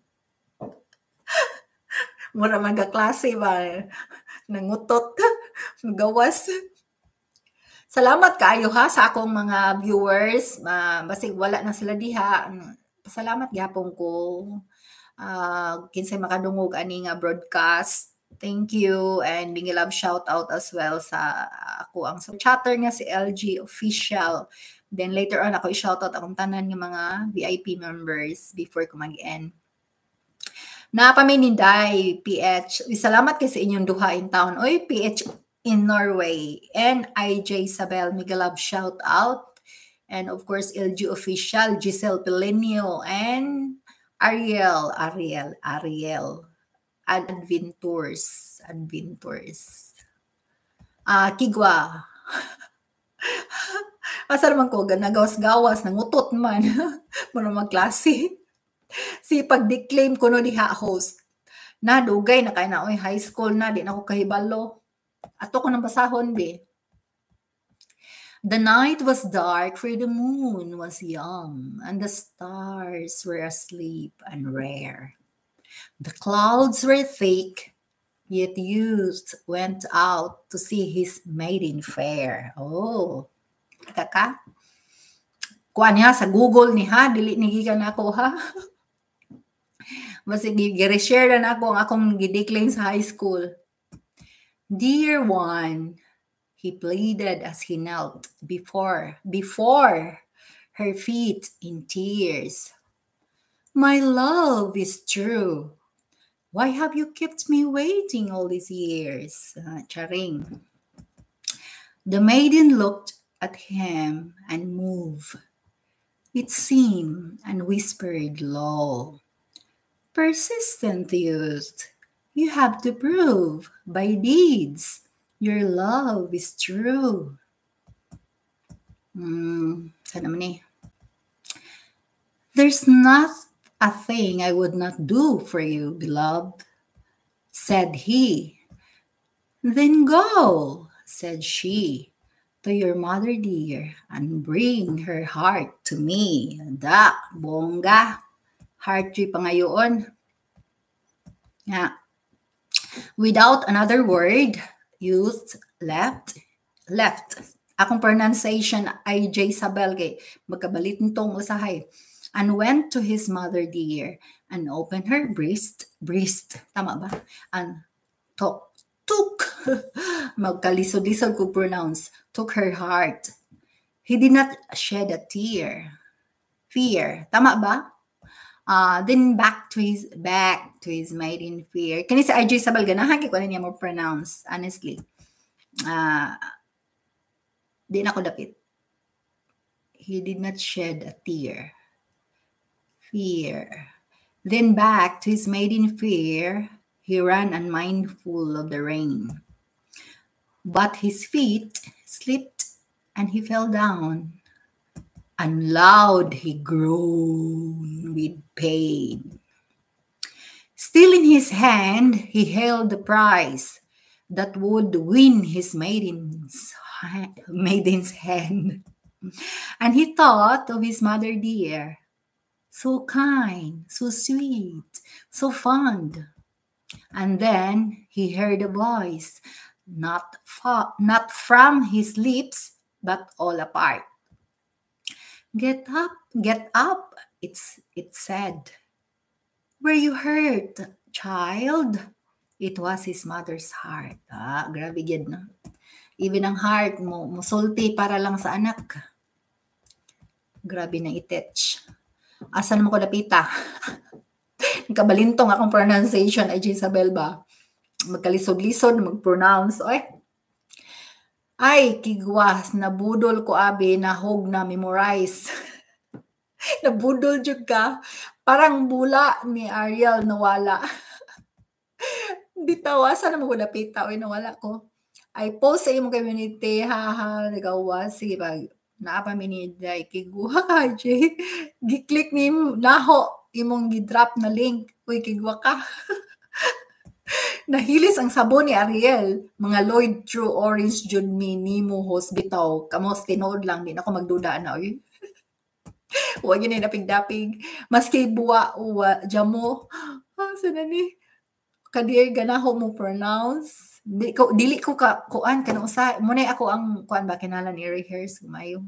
mura man ka klase ba nangutot gawas. Salamat kaayo ha sa akong mga viewers. Uh, basig wala na sila diha. Pasalamat gyapon ko. Uh, kinsay makadungog ani nga broadcast. Thank you and big love shout out as well sa ako ang so chatter nga si L G official. Then later on ako i-shout out akong tanan nga mga V I P members before ko mag-end. Napamininday P H. Salamat kay sa inyong duha in town. Oy P H in Norway and I J Sabel mega love shout out and of course L G official Giselle Pelenio and Ariel, Ariel, Ariel. Adventures, Adventures. Ah, uh, Kigwa. Asa naman ko, nagawas-gawas, nangutot man. Muna magklase. Si pag-declaim ko no diha host. Na, dugay na kaya na, oy, high school na, di na ako kahibalo. Ato ko nang basahon, di. The night was dark, for the moon was young, and the stars were asleep and rare. The clouds were thick, yet youth went out to see his maiden fair. Oh, kita ka? Kuha niya sa Google ni ha, dili ni gikan ako ha. Basta gi-reshare na ako ang akong gideclaim sa high school. Dear one, he pleaded as he knelt before, before her feet in tears. My love is true. Why have you kept me waiting all these years? Uh, charing. The maiden looked at him and moved. It seemed and whispered low. Persistent youth, you have to prove by deeds your love is true. Hmm, sana man eh. There's not a thing I would not do for you, beloved, said he. Then go, said she, to your mother dear, and bring her heart to me. Da, bongga. Heart trip pangayoon. Yeah. Without another word, youth left, left. Akong pronunciation ay J. Sabel kay magkabalit nitong usahay. And went to his mother dear and opened her breast, breast, tama ba? And took, took, magkalisod-lisod ko pronounce, took her heart. He did not shed a tear. Fear, tama ba? Uh, then back to his back to his maiden fear. Kani sa I J Sabal ganahan kay ko niya mo pronounce honestly. Uh, di na ko dapit. He did not shed a tear. Fear. Then back to his maiden fear, he ran unmindful of the rain. But his feet slipped and he fell down. And loud he groaned with pain. Still in his hand, he held the prize that would win his maiden's, maiden's hand. And he thought of his mother dear, so kind, so sweet, so fond. And then he heard a voice, not, fa- not from his lips, but all apart. Get up, get up, it's it said. Were you hurt, child? It was his mother's heart. Ah, grabe gid na. Even ang heart mo, musulti para lang sa anak. Grabe na itech. Asa naman ko napita? Kabalintong akong pronunciation ay Isabel ba? Magkalisod-lisod, mag-pronounce. Oy. Ay, kigwas, nabudol ko abi, nahog na memorize. Nabudol jud ka. Parang bula ni Ariel nawala. Bitawasan naman ko napita. Oy, nawala ko. I post sa imong community, haha, nagawas. Sige ba, naapa miniday, kigwa ka, Jay. Gi-click ni naho, imong gi-drop na link. Uy, kigwa ka. Nahilis ang sabon ni Ariel. Mga Lloyd True Orange Jud mi nimo hospital. Kamos tinood lang, di na ako magduda na. Uy. Huwag yun yung dapig-dapig. Maski buwa, uwa, jamo. Ah, sana ni. Kadir ganaho mo pronounce. Dili ko, dili ko ka, kuan, kanang usa. Muna ako ang, kuan ba, kinalan ni Eric Hairs, kumayo.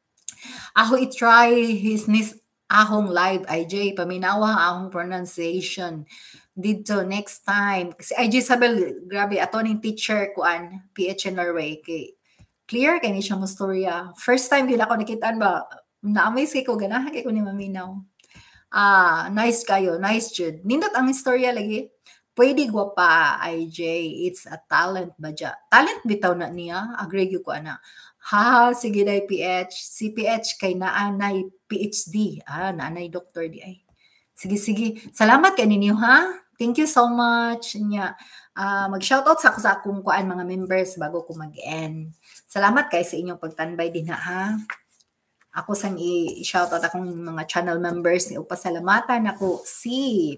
Ako i-try his nis, ahong live, I J, paminawa ahong pronunciation. Dito, next time. Kasi I J Isabel, grabe, ato ning teacher, kuan, P H in Norway, kay, clear, kay ni siya mo storya. First time, yun ako nakitaan ba, na-amaze kay ko, ganahan kay ko ni Maminaw. Ah, nice kayo, nice Jude. Nindot ang istorya lagi. Pwede gwapa, I J. It's a talent ba dya? Talent bitaw na niya. Agree ko ana. Ha, sige na P H. Si P H kay naanay P H D. Ah, naanay doctor di ay. Sige, sige. Salamat kay ninyo ha. Thank you so much. Nya, uh, mag-shoutout sa ako sa akong kuan mga members bago ko mag-end. Salamat kay sa inyong pagtanbay din ha. Ako sang i-shoutout akong mga channel members ni upasalamatan ako si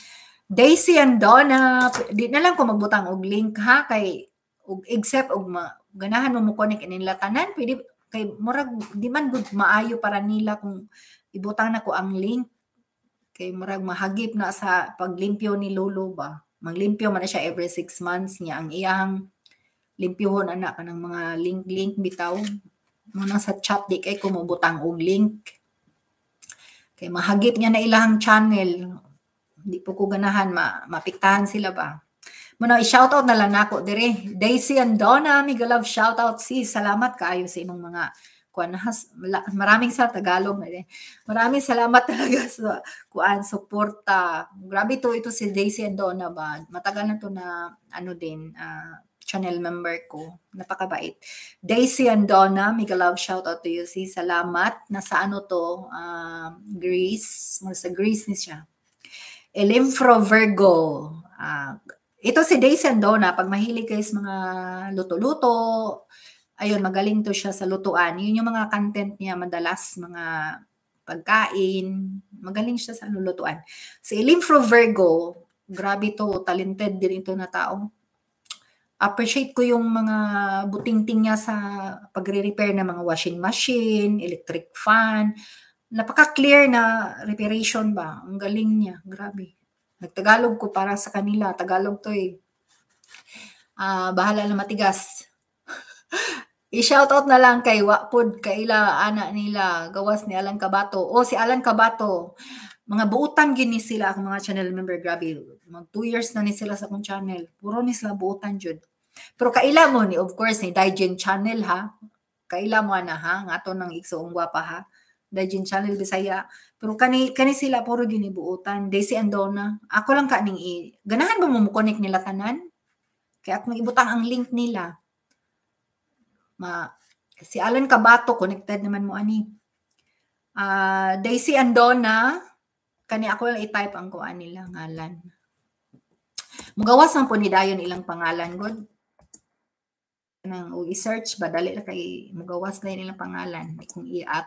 Daisy and Donna. Di na lang ko magbutang og link ha kay og except og ma, ganahan mo mo connect nila tanan pwede kay murag di man gud maayo para nila kung ibutang na ko ang link kay murag mahagip na sa paglimpyo ni Lolo ba. Maglimpyo man na siya every six months niya ang iyang limpyohon anak kanang mga link-link bitaw. Muna sa chat di kay kumubutang og link. Kay mahagip niya na ilang channel. Hindi po ko ganahan ma mapiktahan sila ba. Muna i-shoutout na lang nako dire. Daisy and Donna, mega love shoutout si. Salamat kaayo sa imong mga kuan maraming sa Tagalog na din. Maraming salamat talaga sa kuan suporta. Grabe to ito si Daisy and Donna ba. Matagal na to na ano din uh, channel member ko. Napakabait. Daisy and Donna, mega love shoutout to you si. Salamat. Nasa ano to uh, Greece. More sa Greece ni siya. Elimfro Virgo. Uh, ito si Daisy and Donna. Pag mahilig kayo sa mga luto-luto, ayun, magaling to siya sa lutuan. Yun yung mga content niya, madalas mga pagkain. Magaling siya sa lutuan. Si Elimfro Virgo, grabe to, talented din ito na tao. Appreciate ko yung mga buting-ting niya sa pagre-repair ng mga washing machine, electric fan. Napaka-clear na reparation ba? Ang galing niya, grabe. Nagtagalog ko para sa kanila. Tagalog to eh. Uh, bahala na matigas. I-shoutout na lang kay Wapod, kaila, anak nila, gawas ni Alan Cabato. O, si Alan Cabato. Mga buutan gini sila, akong mga channel member, grabe. Mag two years na ni sila sa akong channel. Puro ni sila buutan, Jud. Pero kaila mo ni, of course, ni Dijen Channel, ha? Kaila mo na, ha? Nga to ng iksoong gwapa, ha? Dijen Channel, Bisaya. Pero kani, kani sila, puro gini buutan. Daisy and Donna. Ako lang kaning i... Ganahan ba mo mo connect nila tanan? Kaya akong ibutang ang link nila. Ma, si Alan Cabato, connected naman mo ani. Uh, Daisy and Donna, kani ako lang i-type ang kuan nila, ngalan. Mugawas ang po ni dayon ilang pangalan, God. Nang i-search ba, dali na kay mugawas na ilang pangalan. Kung i-at.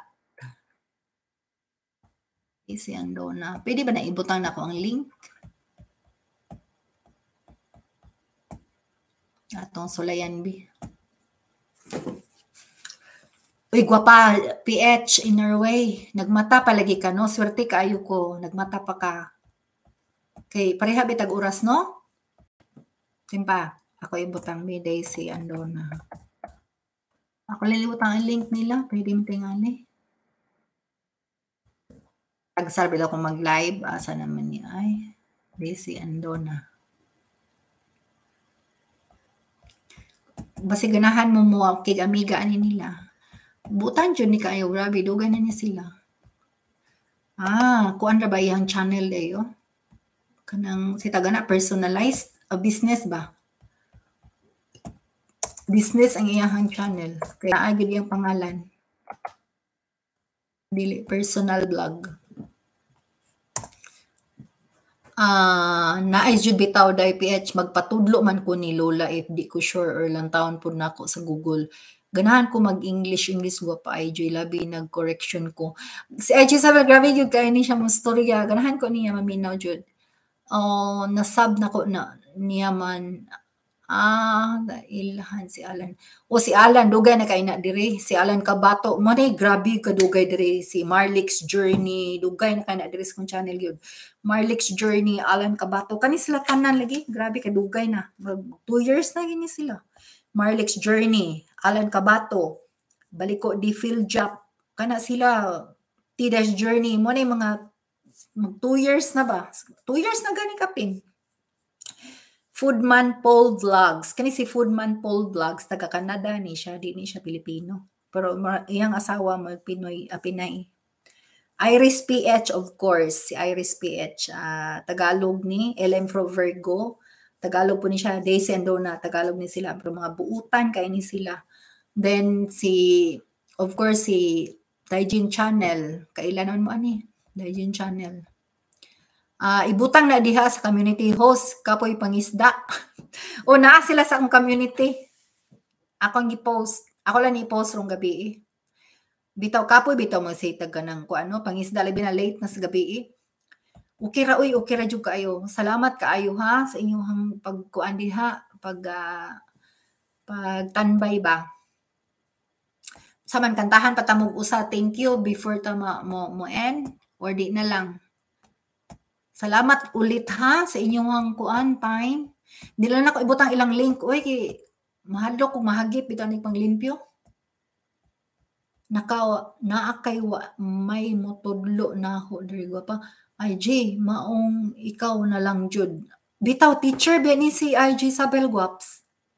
Daisy and Donna. Pwede ba na ibutang na ako ang link? Atong sulayan, bi. Uy, gwapa, P H in Norway. Nagmata palagi ka, no? Swerte kaayo ko. Nagmata pa ka. Okay, pareha bitag oras, no? Timpa, ako ibutang mi Daisy and Donna. Ako lilimutan ang link nila, pwede mo tingali. Tagsabi daw kung mag-live, asa naman ni ay, busy ando na. Basi ganahan mo mo kay amiga ani nila. Butan jud ni kayo, grabe, dugay na niya sila. Ah, kuan ra ba iyang channel dayo? Kanang si tagana personalized a business ba? Business ang iyang channel. Kaya agad yung pangalan. Dili personal vlog. Ah, naay jud bitaw dai P H magpatudlo man ko ni Lola if di ko sure or lang taon pud nako sa Google. Ganahan ko mag-English English go pa I J labi nag-correction ko. Si I J sabi grabe gyud kay ni siya mo storya. Ganahan ko niya maminaw jud. Oh, nasab na ko na niya man. Ah, ilhan si Alan. O si Alan, dugay na kay na diri. Si Alan Kabato. Manay, grabe ka dugay diri. Si Marlix Journey. Dugay na kay na diri sa kong channel yun. Marlix Journey, Alan Kabato. Kani sila tanan lagi. Grabe ka dugay na. Two years na gini sila. Marlix Journey, Alan Kabato. Baliko di Field Job. Kana sila T-Dash Journey. Mo na mga mag two years na ba? Two years na gani kapin. Foodman Paul Vlogs. Kani si Foodman Paul Vlogs, taga Canada ni siya, di ni siya Pilipino. Pero iyang asawa mo Pinoy, uh, Pinay. Iris P H of course, si Iris P H, uh, Tagalog ni L M from Virgo. Tagalog po ni siya, Daisy and Donna, Tagalog ni sila, pero mga buutan kay ni sila. Then si of course si Dijen Channel, kailan mo ani? Dijen Channel. Uh, ibutang na diha sa community host, kapoy pangisda. O naa sila sa akong community. Ako ang gi-post. Ako lang i-post rong gabi. Bitaw kapoy, bitaw magsitag ka ng kung ano, pangisda, labi na late na sa gabi. Okay ra, uy, okay ra jud kaayo. Salamat kaayo ha, sa inyong pagkuan diha, pag, uh, pagtanbay ba. Saman kantahan patamog usa, thank you, before ta mo, mo, mo end, or di na lang. Salamat ulit ha sa inyong kuan time. Dili na ko ibutang ilang link oy kay mahadlo kung mahagip bitaw ni panglimpyo. Naka naa kay wa may motudlo na ho diri pa. I G maong ikaw na lang jud. Bitaw teacher ba ni si I G Sabel Guaps.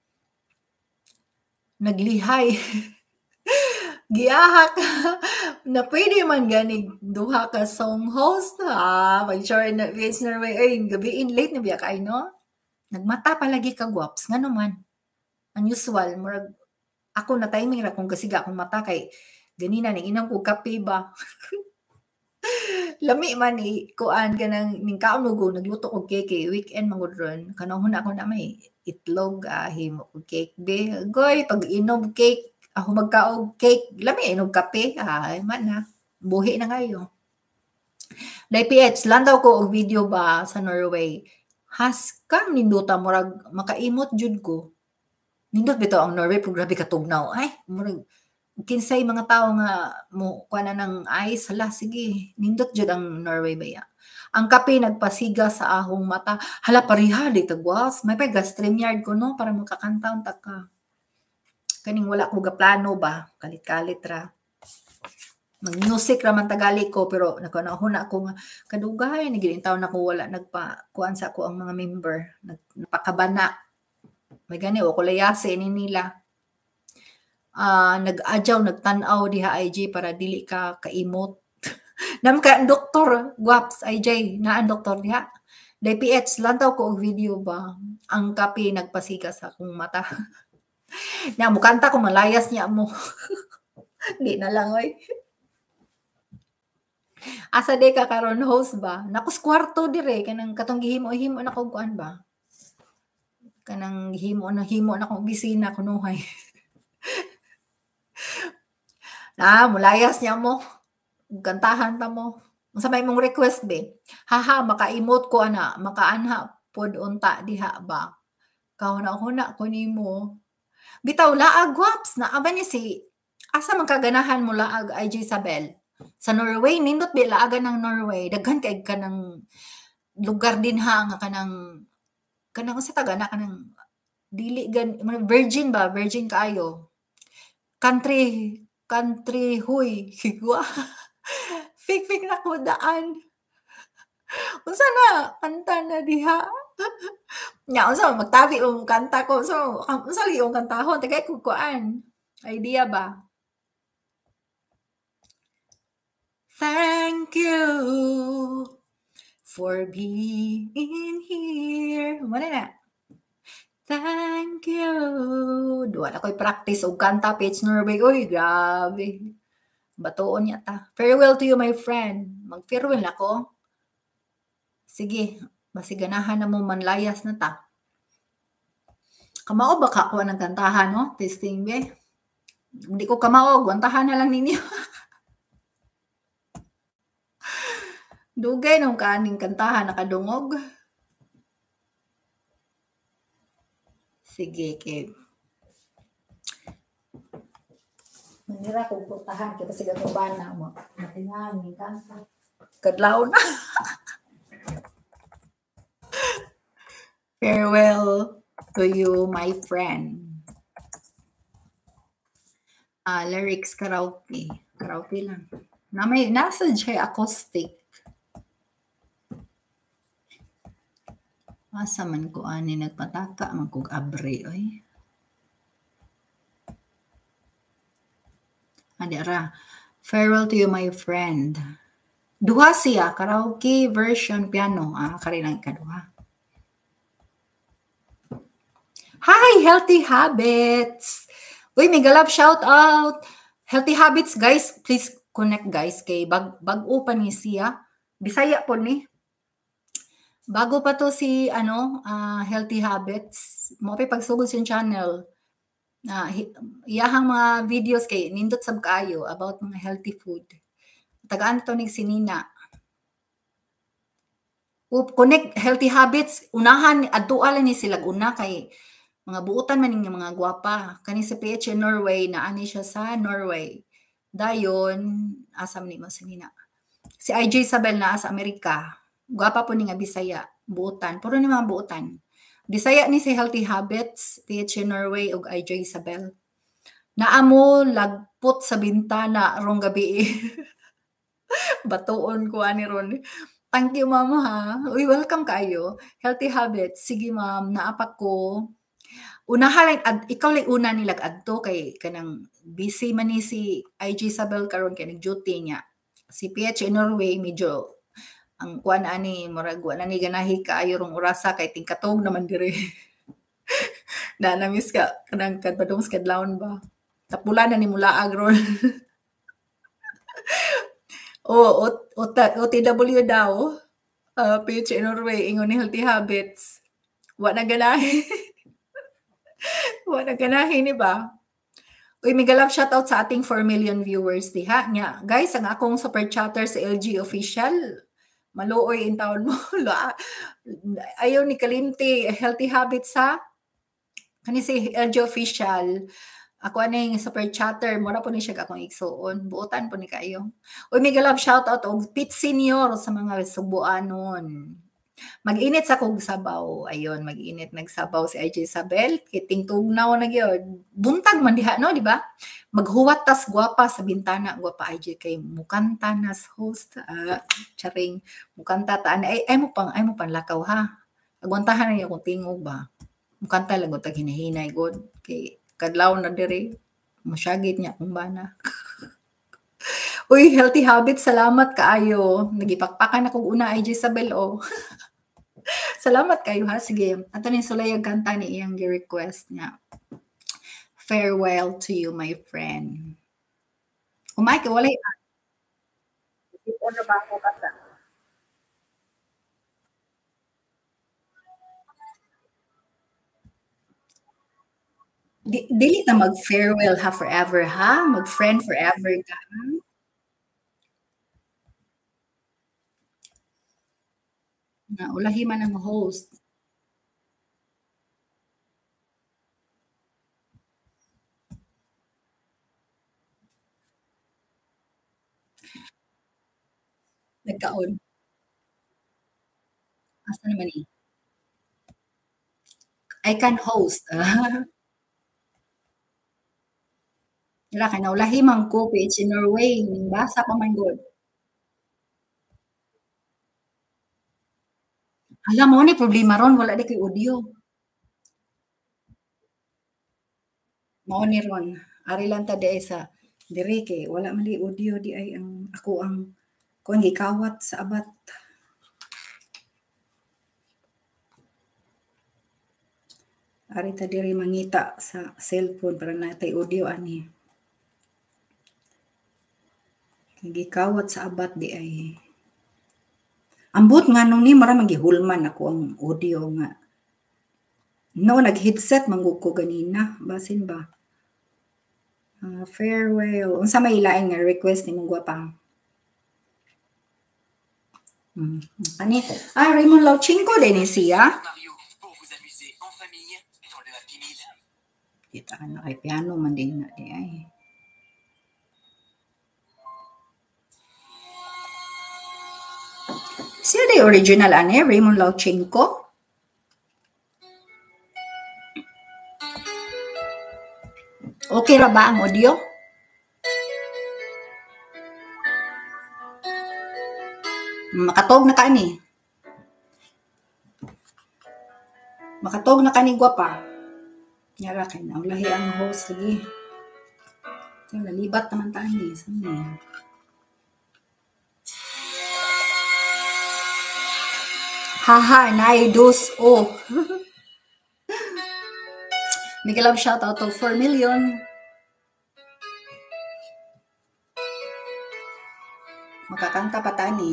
Naglihay. Giahak na pwede man gani duha ka song host ha pag sure na it's na way ay gabi in late na biya kay no nagmata palagi ka guwaps ngano man unusual murag ako na timing ra kung kasiga akong mata kay ganina ning inang ko kape ba lami man i kuan kanang ning kaon mo nagluto og cake weekend mangud ron kanang huna ko na may itlog ah, himo og cake be goy pag inom cake ako magkaog cake, lami inog kape, ay man na, buhi na ngayon. Dai P H, landaw ko og video ba sa Norway. Haskam ninduta murag makaimot jud ko. Nindot bitaw ang Norway, pero grabe katugnaw. Ay, murag kinsay mga tao nga mo kuana ng ice, hala sige, nindot jud ang Norway baya. Ang kape nagpasiga sa ahong mata. Hala pariha dito, was. May pa streamyard ko no para makakanta unta ka. Kaning wala ko gaplano ba, kalit-kalit ra. Mag-music ra man tagali ko, pero nakunahuna ko nga, kadugay, naging taon na ko wala, nagpa, kuan sa ko ang mga member, nagpakabana. May gani, o kulayase ni nila. Uh, nag-adyaw, nagtanaw diha I G para dili ka kaimot. Nam ka, doktor, guwaps, I J, naan doktor diha. Day P H, lantaw ko og video ba, ang kape nagpasiga sa akong mata. Na mukanta ko malayas niya mo. Di na lang oy. Asa de ka karon host ba? Nakus kwarto dire kanang katong gihimo-himo na kog kuan ba? Kanang himo na himo na kog bisina kunuhay. Na mulayas niya mo. Kantahan ta mo. Unsa may mong request be? Haha, maka-emote ko ana, makaanha pod unta diha ba? Kahuna-huna ko nimo. Bitaw laag guwaps na aba ni si asa man kaganahan mo laag I G Isabel sa Norway nindot bi laagan ng Norway daghan kay kanang lugar din ha nga kanang kanang sa taga na kanang dili gan virgin ba virgin kaayo country country huy higwa. Fake-fake na ko daan. Unsa na kanta na diha? Nya unsa magtabi og kanta ko so unsa lagi imong kantahon tagay ko kuan. Idea ba? Thank you for being here. Muna na. Thank you. Duwa na ko'y practice og kanta Pitch Norway. Uy, grabe. Batuon niya ta. Farewell to you, my friend. Mag-farewell ako. Sige, masiganahan na mo manlayas na ta. Kamao ba ka ko ng kantahan, no? Testing, be. Hindi ko kamao. Gwantahan na lang ninyo. Dugay nung kaning kantahan nakadungog. Sige, kay. Manira kong puntahan kita sa gatubana mo. Natingan, may kanta. Kadlaw na. Farewell to you, my friend. Ah, lyrics karaoke. Karaoke lang. Na may nasa J acoustic. Asa man ko ani nagpataka man kog abre oy. Adi ra. Farewell to you, my friend. Duha siya karaoke version piano. Ah, kari lang ikaduha. Hi, Healthy Habits! Uy, mega love shout out! Healthy Habits, guys. Please connect, guys. Kay bag bag-o pa ni siya. Bisaya po ni. Bago pa to si, ano, uh, Healthy Habits. Mo pa pagsugod sa channel. Uh, iyahang mga videos kay nindot sab kaayo about mga healthy food. Tagaan to ni sinina. Up, connect Healthy Habits. Unahan, adtuala ni sila una kay mga buutan man ning mga gwapa. Kani sa P H in Norway, na ani siya sa Norway. Dayon, asam ni mo sinina. Si I J Isabel na sa Amerika. Gwapa po ni nga Bisaya. Buutan. Puro ni mga buutan. Bisaya ni si Healthy Habits, P H in Norway, ug I J Isabel. Naamo lagpot sa bintana rong gabi. Batuon ko ani ron. Thank you, ma'am, ha. Uy, welcome kayo. Healthy Habits. Sige, ma'am. Naapak ko. Unahan lang, ad, ikaw lang una nilag adto kay kanang busy man ni si I G Isabel karon kay nag-duty niya. Si P H in Norway medyo ang kuan ani murag wala ni ganahi kaayo rong orasa kay tingkatog naman dire. Na na-miss ka kanang kadpadong kadlawon ba. Tapula na ni mula agron. Oh, O T W daw. Uh, P H in Norway ingon ni Healthy Habits. Wa na ganahi. Wala ganahin ni ba? Uy, mega love shoutout sa ating four million viewers diha. Nya, guys, ang akong super chatter sa L G official. Maluoy in taon mo. Ayaw ni Kalimti, Healthy Habits ha. Kani si L G official. Ako aning super chatter, mura po ni siya akong igsuon. Buotan po ni kayo. Uy, mega love shoutout og Pit Senior sa mga Subuanon. Mag-init sa kog sabaw. Ayun, mag-init nagsabaw si I J Isabel. Kiting tugnaw na gyud. Buntag man diha, no, di ba? Maghuwat tas gwapa sa bintana, gwapa I J kay mukanta nas host. Uh, charing mukanta ta ay ay mo pang ay mo panlakaw ha. Agwantahan niyo kung tingog ba. Mukanta lang tag hinahinay god kay kadlaw na diri. Masyagit niya kung bana. Uy, Healthy Habits, salamat kaayo. Nagipakpakan ako una I J Isabel oh. Salamat kayo ha. Sige, ato ni sulayag kanta ni iyang request niya. Farewell to you, my friend. Umay ka, walay. Ano ba ako kanta? Di, dili na mag-farewell ha forever ha. Mag-friend forever ka. Na ulahi man ang host. Nagkaon. Asa naman eh? I can host. Wala kay naulahi man ko P H in Norway, basa pa man gud. Hala mao ni problema ron wala di kay audio. Mao ni ron, ari lang ta diay sa diri kay wala man di audio di ay ang ako ang kuan gikawat sa abat. Ari ta diri mangita sa cellphone para natay audio ani. Kay gikawat sa abat di ay. Ambot nga nung ni mara magihulman ako ang audio nga. No, nag-headset manggug ko ganina, basin ba? Uh, farewell. Unsa may ilain nga request ni mong gwapa? Hmm. Ani, ah, Raymond Lauchinko din ni siya. Kita ka na kay piano man din na di ay. Siya di original ani, Raymond Lauchinko. Okay ra ba ang audio? Makatog na ka ni. Makatog na ka ni gwapa. Yara kay na lahi ang host lagi. Yung nalibat naman tayo ni. Saan Haha, naidos oh. Big love shout out to four million. Makakanta pa tani.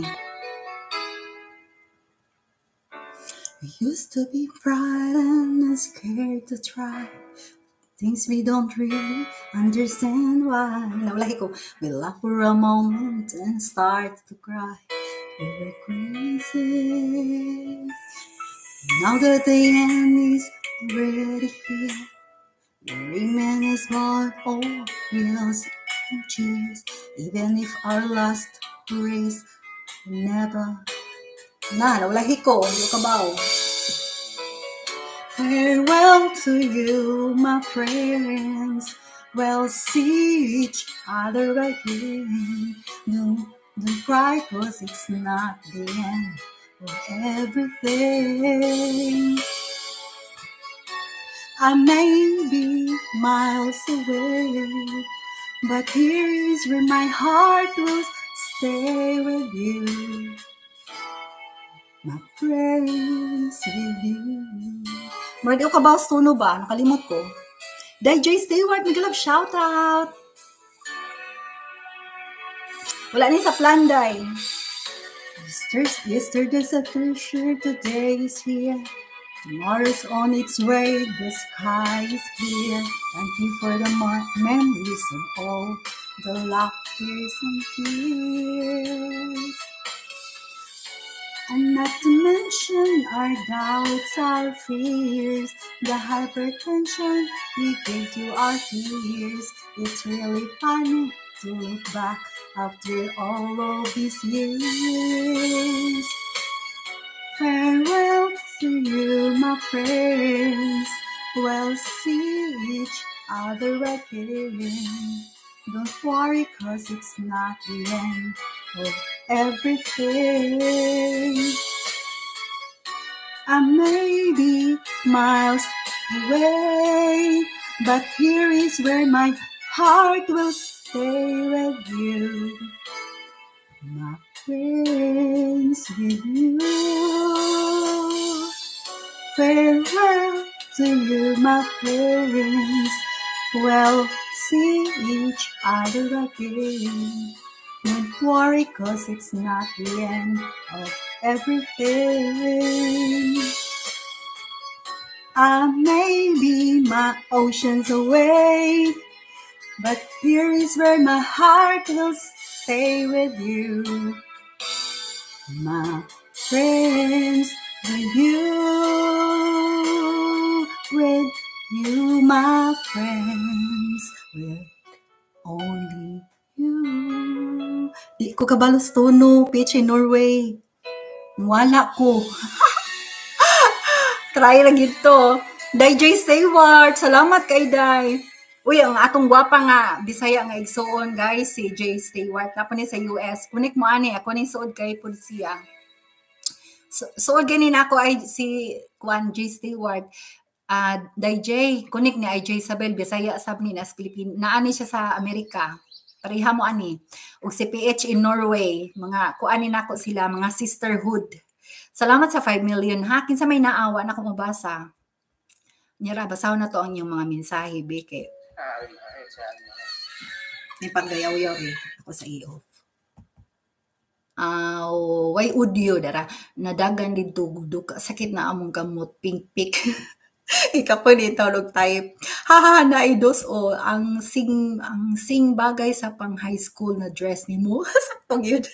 We used to be frightened and scared to try things we don't really understand why. Nawalahi ko. We laugh for a moment and start to cry. We were crazy. Now that the end is already here, the remain is more all wheels and cheers. Even if our last race never. Na, nawalahi ko. Hindi ka ba? Farewell to you, my friends. We'll see each other again. Don't, don't cry, cause it's not the end of everything. I may be miles away, but here is where my heart will stay with you. My friends with you. Marag ka ba tuno ba? Nakalimot ko. Dijen Stewart, nag-love shoutout. Wala ni sa plan, Day. Yesterday's a treasure, today is here. Tomorrow's on its way, the sky is clear. Thank you for the memories of all the laughters and tears. And not to mention our doubts, our fears, the hypertension we gave to our fears. It's really funny to look back after all of these years. Farewell to you, my friends. We'll see each other again. Don't worry, cause it's not the end of everything. I may be miles away, but here is where my heart will stay with you. My friends with you. Farewell to you, my friends. We'll see each other again. Don't worry, cause it's not the end of everything. I may be my oceans away, but here is where my heart will stay with you. My friends with you, with you, my friends, with only you. Di ko kabalos tono, pitch in Norway. Wala ko. Try lang ito. Dijen Stewart, salamat kay Day. Uy, ang atong gwapa nga Bisaya nga igsuon guys si Jay Stewart na ni sa U S. Kunik mo ani ako ni suod kay pud siya. So, suod ganin ako ay si Kwan Jay Stewart. Ah, uh, Dayjay, kunik ni I J Isabel Bisaya sab ni nas Pilipino. Naani siya sa Amerika. Pareha mo ani. Ug si P H in Norway, mga kuani nako sila, mga sisterhood. Salamat sa five million ha. Kinsa may naawa na ko mabasa. Nyara, basaw na to ang inyong mga mensahe, Beke. May paggayaw-yaw eh. Ako sa iyo. Ah, uh, way udyo dara. Nadagan dito gudok. Sakit na among kamot. Pink pik. Ikapo ni tawag type. Haha, naidos o. Oh, ang sing, ang sing bagay sa pang high school na dress ni mo. Saktong yun.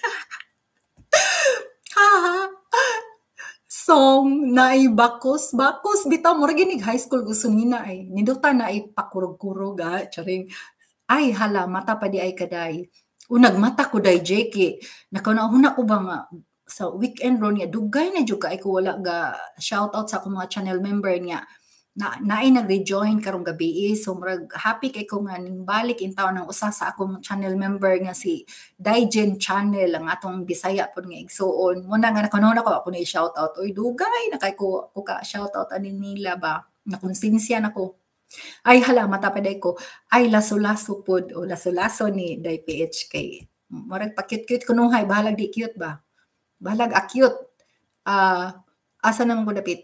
Haha. Song na bakos bakos bitaw mo ginig high school gusto nina ay niduta na ay pakurog-kurog ah charing ay hala mata pa di ay kaday unag mata ko day Jeki nakaunahuna ko ba nga sa weekend ron niya dugay na jud kay ko wala ga shout out sa akong mga channel member niya na naay nag-rejoin karong gabi so murag happy kay ko nga ning balik in taon ng usa sa akong channel member nga si Dijen Channel ang atong Bisaya pod nga igsuon mo na nga nakuno ko ako ni shout out oy dugay na kay ko ko ka shout out ani nila ba nakonsensya nako ay hala mata pa day ko ay laso-laso pod o laso-laso ni Day P H kay murag pa cute-cute kunuhay bahalag di cute ba bahalag a cute ah uh, asa naman ko dapit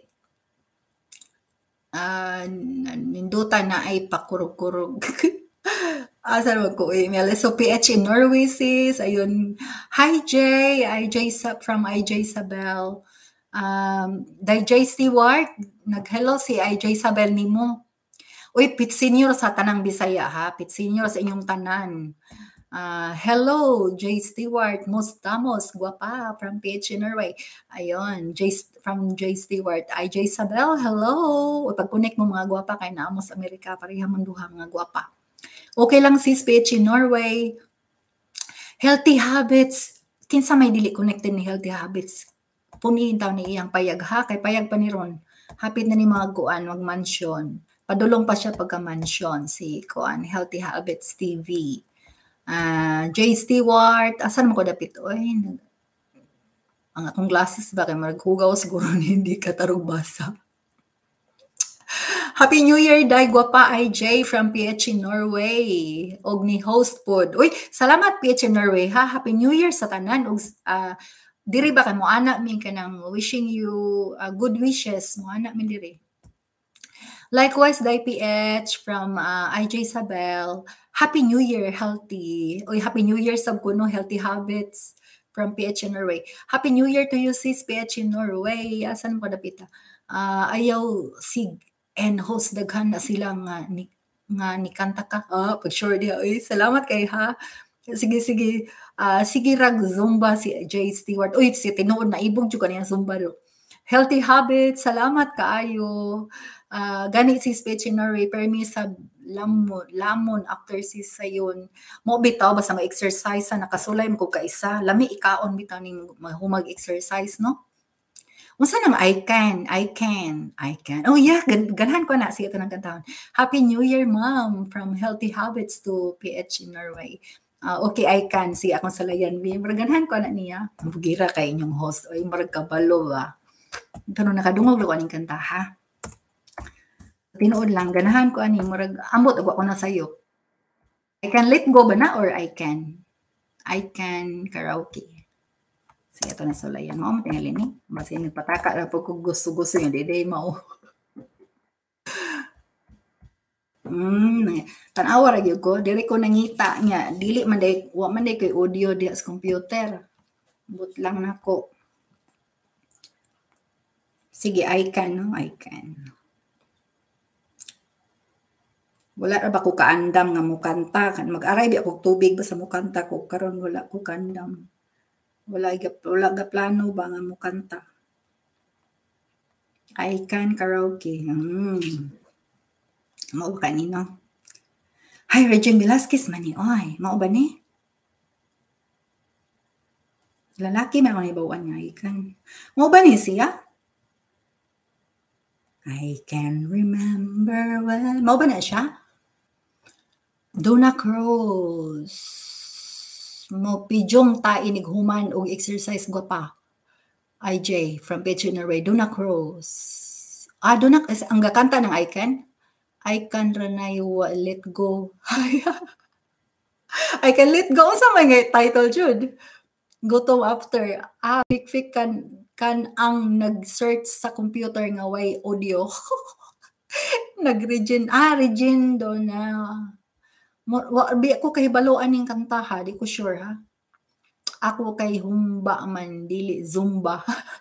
uh, nindutan na ay pakurog-kurog. Asa naman ko email. So, P H in Norway sis. Ayun. Hi, Jay. I J from I J Isabel. Um, Day J Stewart. Nag-hello si I J Isabel ni mo. Uy, pit senior sa Tanang Bisaya ha. Pit senior sa inyong tanan. Uh, hello, J Stewart, Mostamos, guapa, from P H in Norway. Ayun, J, from J Stewart. I J Isabel, hello. Pag-connect mo mga guapa kay naamos Amerika, pareha mong duha mga guapa. Okay lang sis, P H in Norway. Healthy habits. Kinsa may dili connected ni healthy habits. Puniin taw ni iyang payag ha, kay payag pa ni ron. Hapit na ni mga guan, mag mansion. Padulong pa siya pagka mansion si Kuan Healthy Habits T V. Uh, J Stewart, asan mo ko dapit? Oy, ang akong glasses ba kay maghugaw siguro hindi ka tarog basa. Happy New Year, Day Guapa I J from P H in Norway. Og ni host pod. Uy, salamat P H in Norway ha. Happy New Year sa tanan. Og uh, diri ba kay mo ana min kanang wishing you uh, good wishes mo ana min diri. Likewise, Day P H from uh, I J Isabel. Happy New Year, healthy. Oy, Happy New Year sab kuno, healthy habits from P H in Norway. Happy New Year to you, sis, P H in Norway. Asan mo dapita? Uh, ayaw sig and host daghan na sila nga ni nga ni kanta ka. Ah, pag sure dia. Oy, salamat kay ha. Sige sige. Uh, sige rag Zumba si J Stewart. Oy, si tinuod na ibog jud kaniya Zumba do. Healthy habits. Salamat kaayo. Uh, gani si speech in Norway, permi sa lamon, lamon after si sayon. Mo bitaw basta ma-exercise sa nakasulay mo ko kaisa. Lami ikaon bitaw ni humag exercise no. Unsa nang I can, I can, I can. Oh yeah, gan ganahan ko na siya ito ng kantahon. Happy New Year, Mom, from Healthy Habits to P H in Norway. Uh, okay, I can see akong salayan. Murag ganahan ko na niya. Bugira kay inyong host. Oy, murag kabalo ba. Karon nakadungog lo kaning kanta ha. Tinuod lang, ganahan ko ani, murag ambot ako na sayo. I can let go ba na or I can? I can karaoke. Sige, ito na sulayan mo. Matingali ni. Basta nagpataka na po kung gusto-gusto yun. Dede, mao. Hmm, tanawa ra gyud ko. Diri ko nangita niya. Dili man day, wa man day kay audio di sa computer. But lang nako. Sige, I can, no? I can. Wala ra ba ko kaandam nga mukanta kan mag-aray di ako tubig ba sa mukanta ko karon wala ko kaandam wala ga wala ga plano ba nga mukanta I can karaoke hmm mao kanino Hi Regine Velasquez man ni oy mao ba ni lalaki man ni bawan nga ikan mao ba ni siya I can remember when mao ba na siya Duna Cruz. Mo pijong ta inighuman og exercise gwa pa. I J from Dijen Channel. Duna Cruz. Ah, Duna, ang gakanta ng I Can? I can ranay let go. I can let go sa mga title jud. Gutom after. Ah, fik-fik kan kan ang nag-search sa computer nga way audio. Nag-regen, ah, regen do na. Mo, wa, di ako kahibaluan ning kanta ha, di ko sure ha. Ako kay humba man, dili zumba.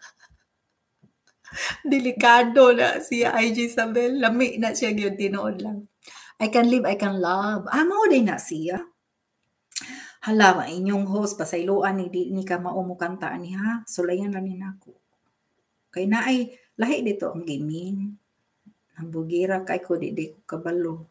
Delikado na siya I J Isabel. Lami na siya gyud tinuod lang. I can live, I can love. Ah, mao day na siya. Hala, inyong host pasayloan ni di ni ka mao mo kanta ni ha. Sulayan na ni nako. Kay naay lahi dito ang gaming. Ang bugira kay ko di di ko kabalo.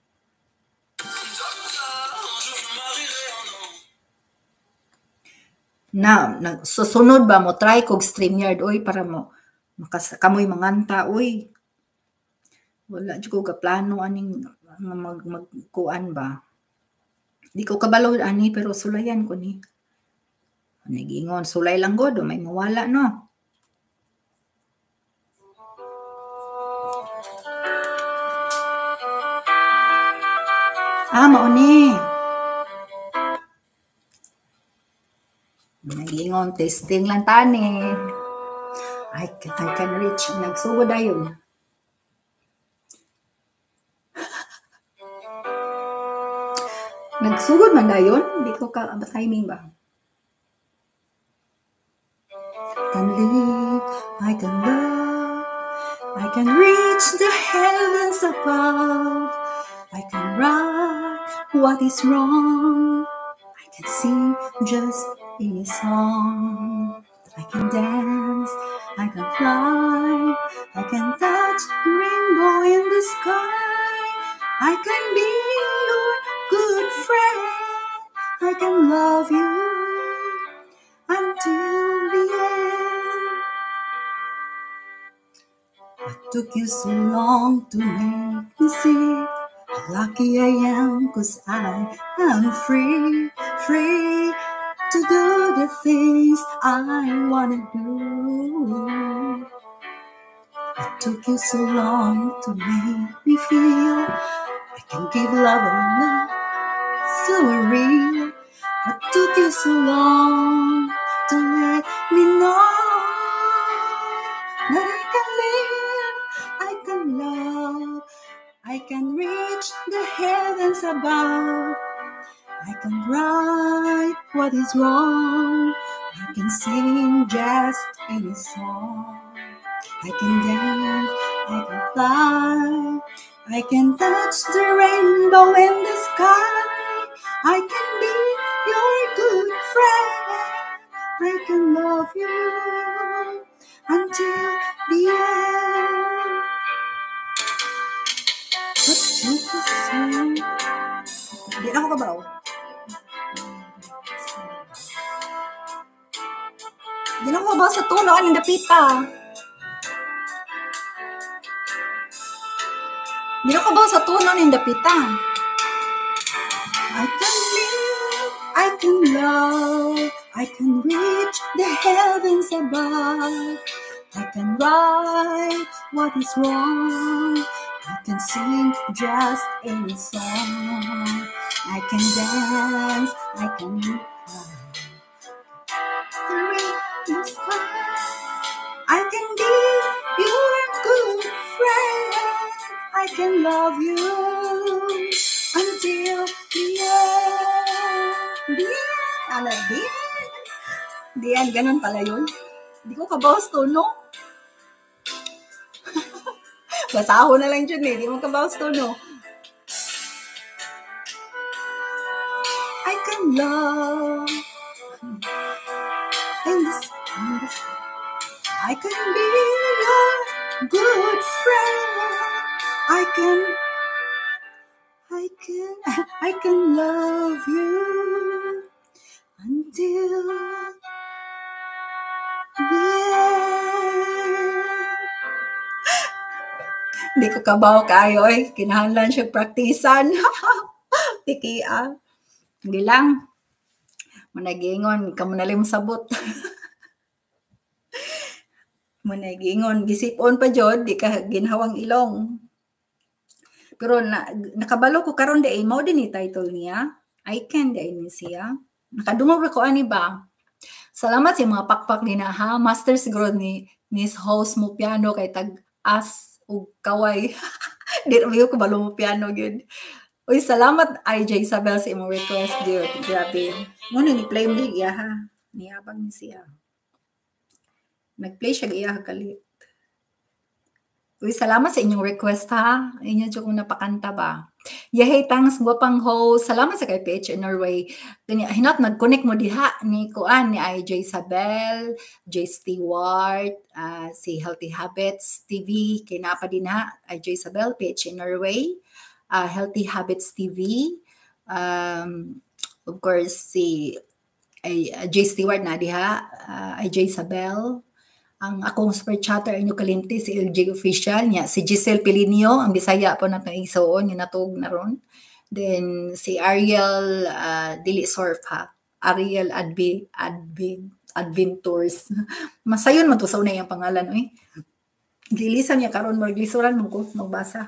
Na, na susunod ba mo try kog StreamYard oy para mo makas kamoy manganta oy. Wala jud ko ka plano aning mag magkuan ba. Di ko kabalo ani pero sulayan ko ni. Nagingon sulay lang god may mawala no. Ah, mao ni. Nagingon testing lang tani. I can, I can reach. Nagsugod ayon. Nagsugod man dayon? Di ko ka ba timing ba? I can live, I can love, I can reach the heavens above. I can right what is wrong. I can sing just any song. I can dance, I can fly, I can touch the rainbow in the sky. I can be your good friend. I can love you until the end. What took you so long to make me see how lucky I am, 'cause I am free, free to do the things I wanna do. It took you so long to make me feel I can give love and love so real. It took you so long to let me know that I can live, I can love, I can reach the heavens above. I can right what is wrong. I can sing just any song. I can dance, I can fly, I can touch the rainbow in the sky. I can be your good friend. I can love you until the end. What took you so? Di ako kabaw. Di ako kabaw sa tono aning dapita. Di ako kabaw sa tono aning dapita. I can live, I can love, I can reach the heavens above. I can right what is wrong. I can sing just any song. I can dance, I can fly. The sky. I can be your good friend. I can love you until the end. The end. Ano, the end? The end, ganun pala yun. Hindi ko kabawas to, no? Basaho na lang dyan eh. Hindi mo kabawas to, no? I can love in this, in this. I can be your good friend. I can I can I can love you until the end. Di ko kabaw kayo eh. Kinahanglan siya praktisan. Tikia. Hindi lang. Managingon, kamo na lim sabot. Managingon, gisipon pa jud, di ka ginhawang ilong. Pero na, nakabalo ko karon di ay mao din ni title niya. I can di ni siya. Nakadungog ako ani ba? Salamat sa mga pakpak ni na ha. Master siguro ni ni host mo piano kay tag as ug kaway. Di na ko balo mo piano gyud. Uy, salamat I J Isabel sa imong request gyud. Grabe. Mo ni play mo iya ha. Niyabang ni siya. Nag-play siya iya kalit. Uy, salamat sa inyong request ha. Inyo jud kung napakanta ba. Yahay thanks gwapang host. Salamat sa kay P H in Norway. Kanya hinat nag-connect mo diha ni kuan ni I J Isabel, J Stewart, uh, si Healthy Habits T V, kay napa din ha I J Isabel, P H in Norway, uh, Healthy Habits T V. Um, of course si uh, J Stewart na diha, uh, I J Isabel. Ang akong super chatter inyo kalimti si L J Official niya, si Giselle Pilinio, ang Bisaya po natin isuon, yung natug na ron. Then si Ariel uh, Dili Sorf ha. Ariel Advi Advi Adventures. Masayon man to sa una yung pangalan oy. Gilisan niya karon mo glisuran mo ko magbasa.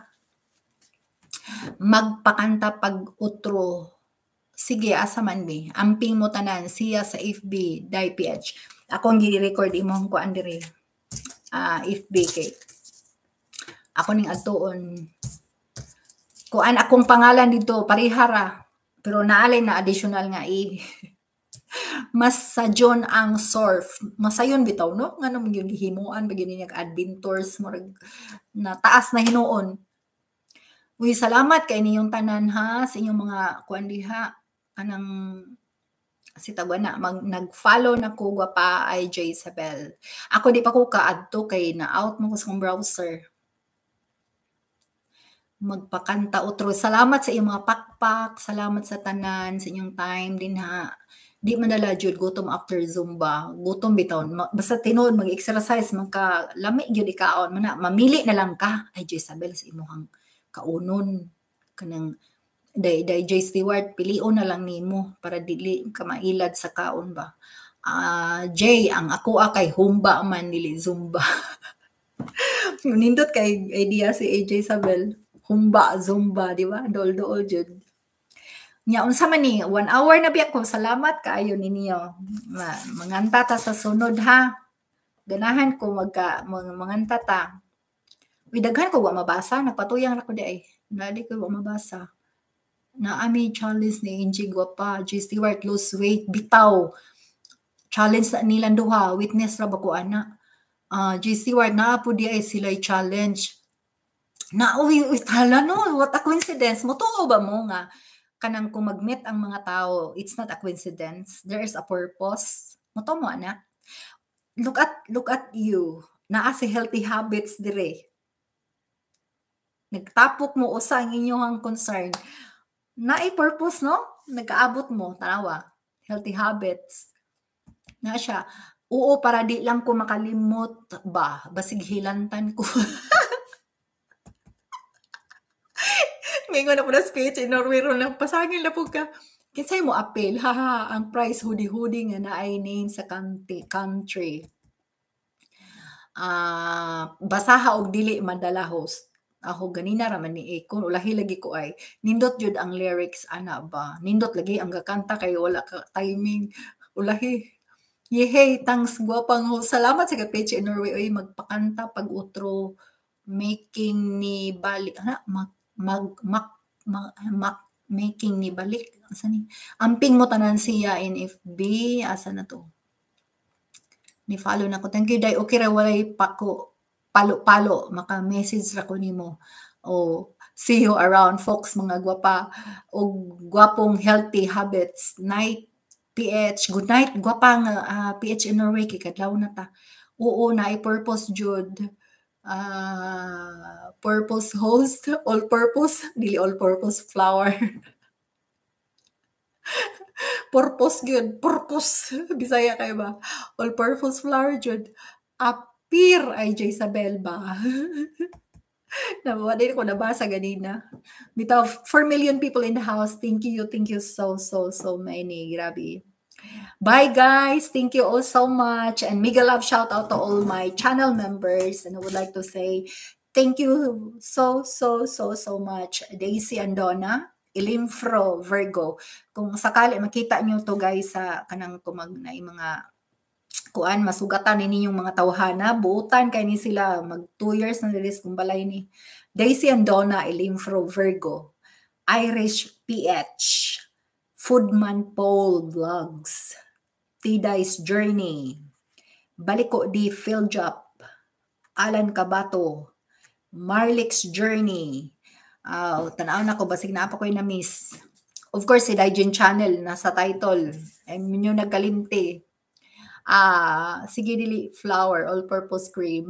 Magpakanta pag utro. Sige, asa man mi. Amping mo tanan siya sa F B, Dai P H. Ako ang gi-record imong ko andire. Ah, uh, F B kay. Ako ning adtuon. Kuan akong pangalan dito, parihara. Pero naalay na additional nga i. Mas sa John ang surf. Masayon bitaw no? Nganong yung gihimuan bagay ni adventures mo na taas na hinuon. Uy, salamat kay ninyong tanan ha sa inyong mga kuan diha anang si tagwa na mag nag-follow na ko pa I J Isabel. Ako di pa ko kaadto kay na out mo ko sa browser. Magpakanta utro. Salamat sa iyong mga pakpak, salamat sa tanan, sa inyong time din ha. Di madala jud gutom after Zumba. Gutom bitaw. Basta tinuod mag-exercise magka lami gyud ikaon man mamili na lang ka I J Isabel sa imong kaunon kanang day day J Stewart pilion na lang nimo para dili ka mailad sa kaon ba. Ah, uh, J ang ako kay humba man dili Zumba. Nindot kay idea si A J Isabel. Humba, Zumba, di ba? Dol-dol jud. Nya unsa man ni one hour na biya ko. Salamat kaayo ninyo. Manganta ta sa sunod ha. Ganahan ko magka manganta ta. Uy, daghan ko wa mabasa, nagpatuyang ra ko di ay. Nadi ko wa mabasa. Na ami challenge ni Inji Guapa, J Stewart lose weight bitaw. Challenge na nilang duha, witness ra ba ko ana. Uh, J Stewart na po di ay sila challenge. Na uy, uy tala no, what a coincidence. Motoo ba mo nga kanang kung mag-meet ang mga tao, it's not a coincidence. There is a purpose. Motoo mo ana. Look at look at you. Naa si Healthy Habits dire. Nagtapok mo usa ang inyong concern. Naay purpose no? Nagkaabot mo, tanawa. Healthy Habits. Na siya. Oo, para di lang ko makalimot ba, basig hilantan ko. Ngayon na po na speech in Norway ron lang pasagin na po ka. Kinsay mo appeal, haha, ang price hudi-hudi nga na ay name sa country. Ah, uh, basaha og dili madala host. Ako ganina raman ni Eko, ulahi lagi ko ay nindot jud ang lyrics ana ba. Nindot lagi ang gakanta kay wala ka timing. Ulahi. Yehey, thanks gwapang host. Salamat sa ka-page in Norway oy magpakanta pag utro making ni balik ana mag mag mak, mag, mak making ni balik asa ni amping mo tanan siya in F B asa na to ni follow na ko thank you day okay ra walay pa ko palo-palo maka message ra ko nimo o see you around folks mga gwapa o gwapong healthy habits night P H good night gwapang uh, P H in Norway kay kadlaw na ta oo na i purpose jud uh, purpose host, all purpose, dili all purpose flower. Purpose good, purpose. Bisaya kay ba? All purpose flower jud. Appear ay J Isabel ba? Nawa din ko nabasa ganina. Bitaw four million people in the house. Thank you, thank you so, so, so many. Grabe. Bye guys. Thank you all so much. And mega love shout out to all my channel members. And I would like to say thank you so, so, so, so much. Daisy and Donna, Ilimfro, Virgo. Kung sakali makita nyo to guys sa kanang kumag na mga kuan masugatan ni ninyong mga tawhana, buutan kay ni sila mag two years na release kung balay ni Daisy and Donna, Ilimfro, Virgo, Irish P H, Foodman Paul Vlogs, Tidai's Journey, Baliko di Field Job, Alan Cabato, Marlix Journey, uh, tanaw na ko, basig na pa ko na miss. Of course, si Dijen Channel, nasa title. Ay, minyo nagkalimti. Ah, sige dili, flour, all-purpose cream.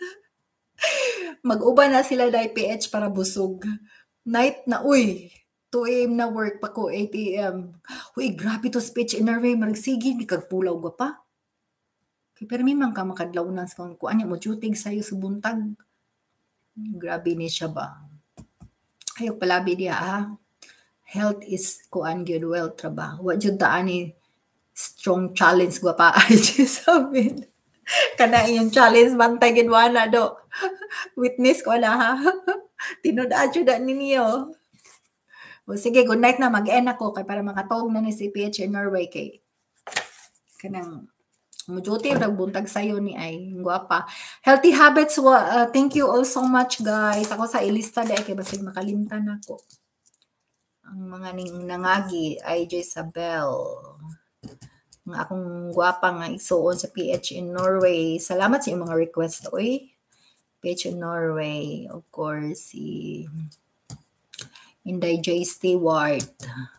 Mag-uba na sila dai P H para busog. Night na, uy, two a m na work pa ko, eight a m Uy, grabe to speech in our way, maragsigid, kagpulaw ga pa. Kaya pero may man ka makadlaw na sa kung ano mo, duting sa'yo sa buntag. Grabe ni siya ba? Ayaw palabi diya, ha? Health is kuan gyud wealth ra ba? Wa jud ta ani strong challenge gwa pa ay sabihin. Kana yung challenge bantay gid wala do. Witness ko na ha. Tinud-a jud ninyo. O sige, good night na mag-end ako kay para makatawag na ni si P H in Norway kay kanang mujuti ra buntag sayo ni ay gwapa. Healthy habits, uh, thank you all so much guys. Ako sa ilista dai kay basig makalimtan ako. Ang mga ning nangagi ay Jezabel. Ang akong gwapa nga isuon sa P H in Norway. Salamat sa iyong mga request oy. P H in Norway, of course, si Inday J. Stewart.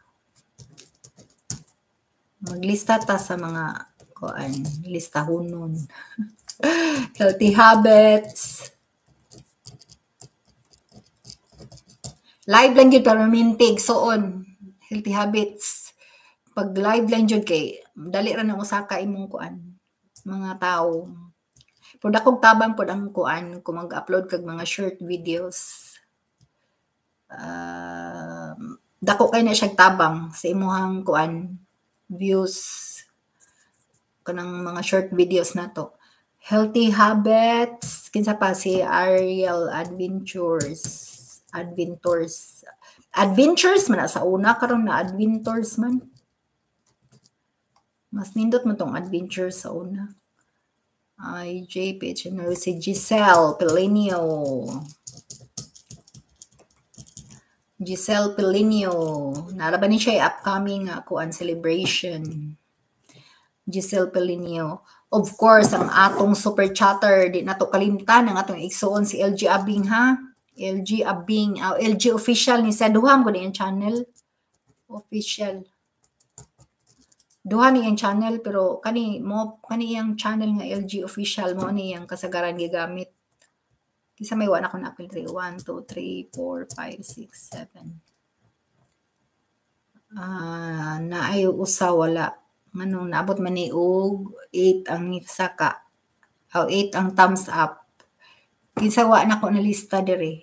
Maglista ta sa mga kuan, listahonon. Healthy habits. Live lang yun para mintig. Soon, healthy habits. Pag live lang yun kay, dali ra na usaka imong kuan. Mga tao. Pud akong tabang pud ang kuan kung mag-upload kag mga short videos. Uh, dako kay na siya tabang sa imuhang kuan views kanang mga short videos na to. Healthy habits. Kinsa pa si Ariel Adventures. Adventures. Adventures man sa una karon na adventures man. Mas nindot mo tong adventures sa una. I J P H si Giselle Pelinio. Giselle Pelinio. Nara ba ni siya upcoming uh, kuan celebration. Giselle Pelinio. Of course, ang atong super chatter, di na to kalimtan, ang atong igsuon si L G Abing ha. L G Abing, uh, L G official ni sa duham ko ni channel. Official. Duha ni ang channel pero kani mo kani yang channel nga L G official mo ni yang kasagaran gigamit. Kisa may wala ko na apil three, one, two, three, four, five, six, seven. Ah, uh, na ay usa wala. Manong naabot man ni og eight ang saka. O eight ang thumbs up. Kinsa wa na ko na lista dire.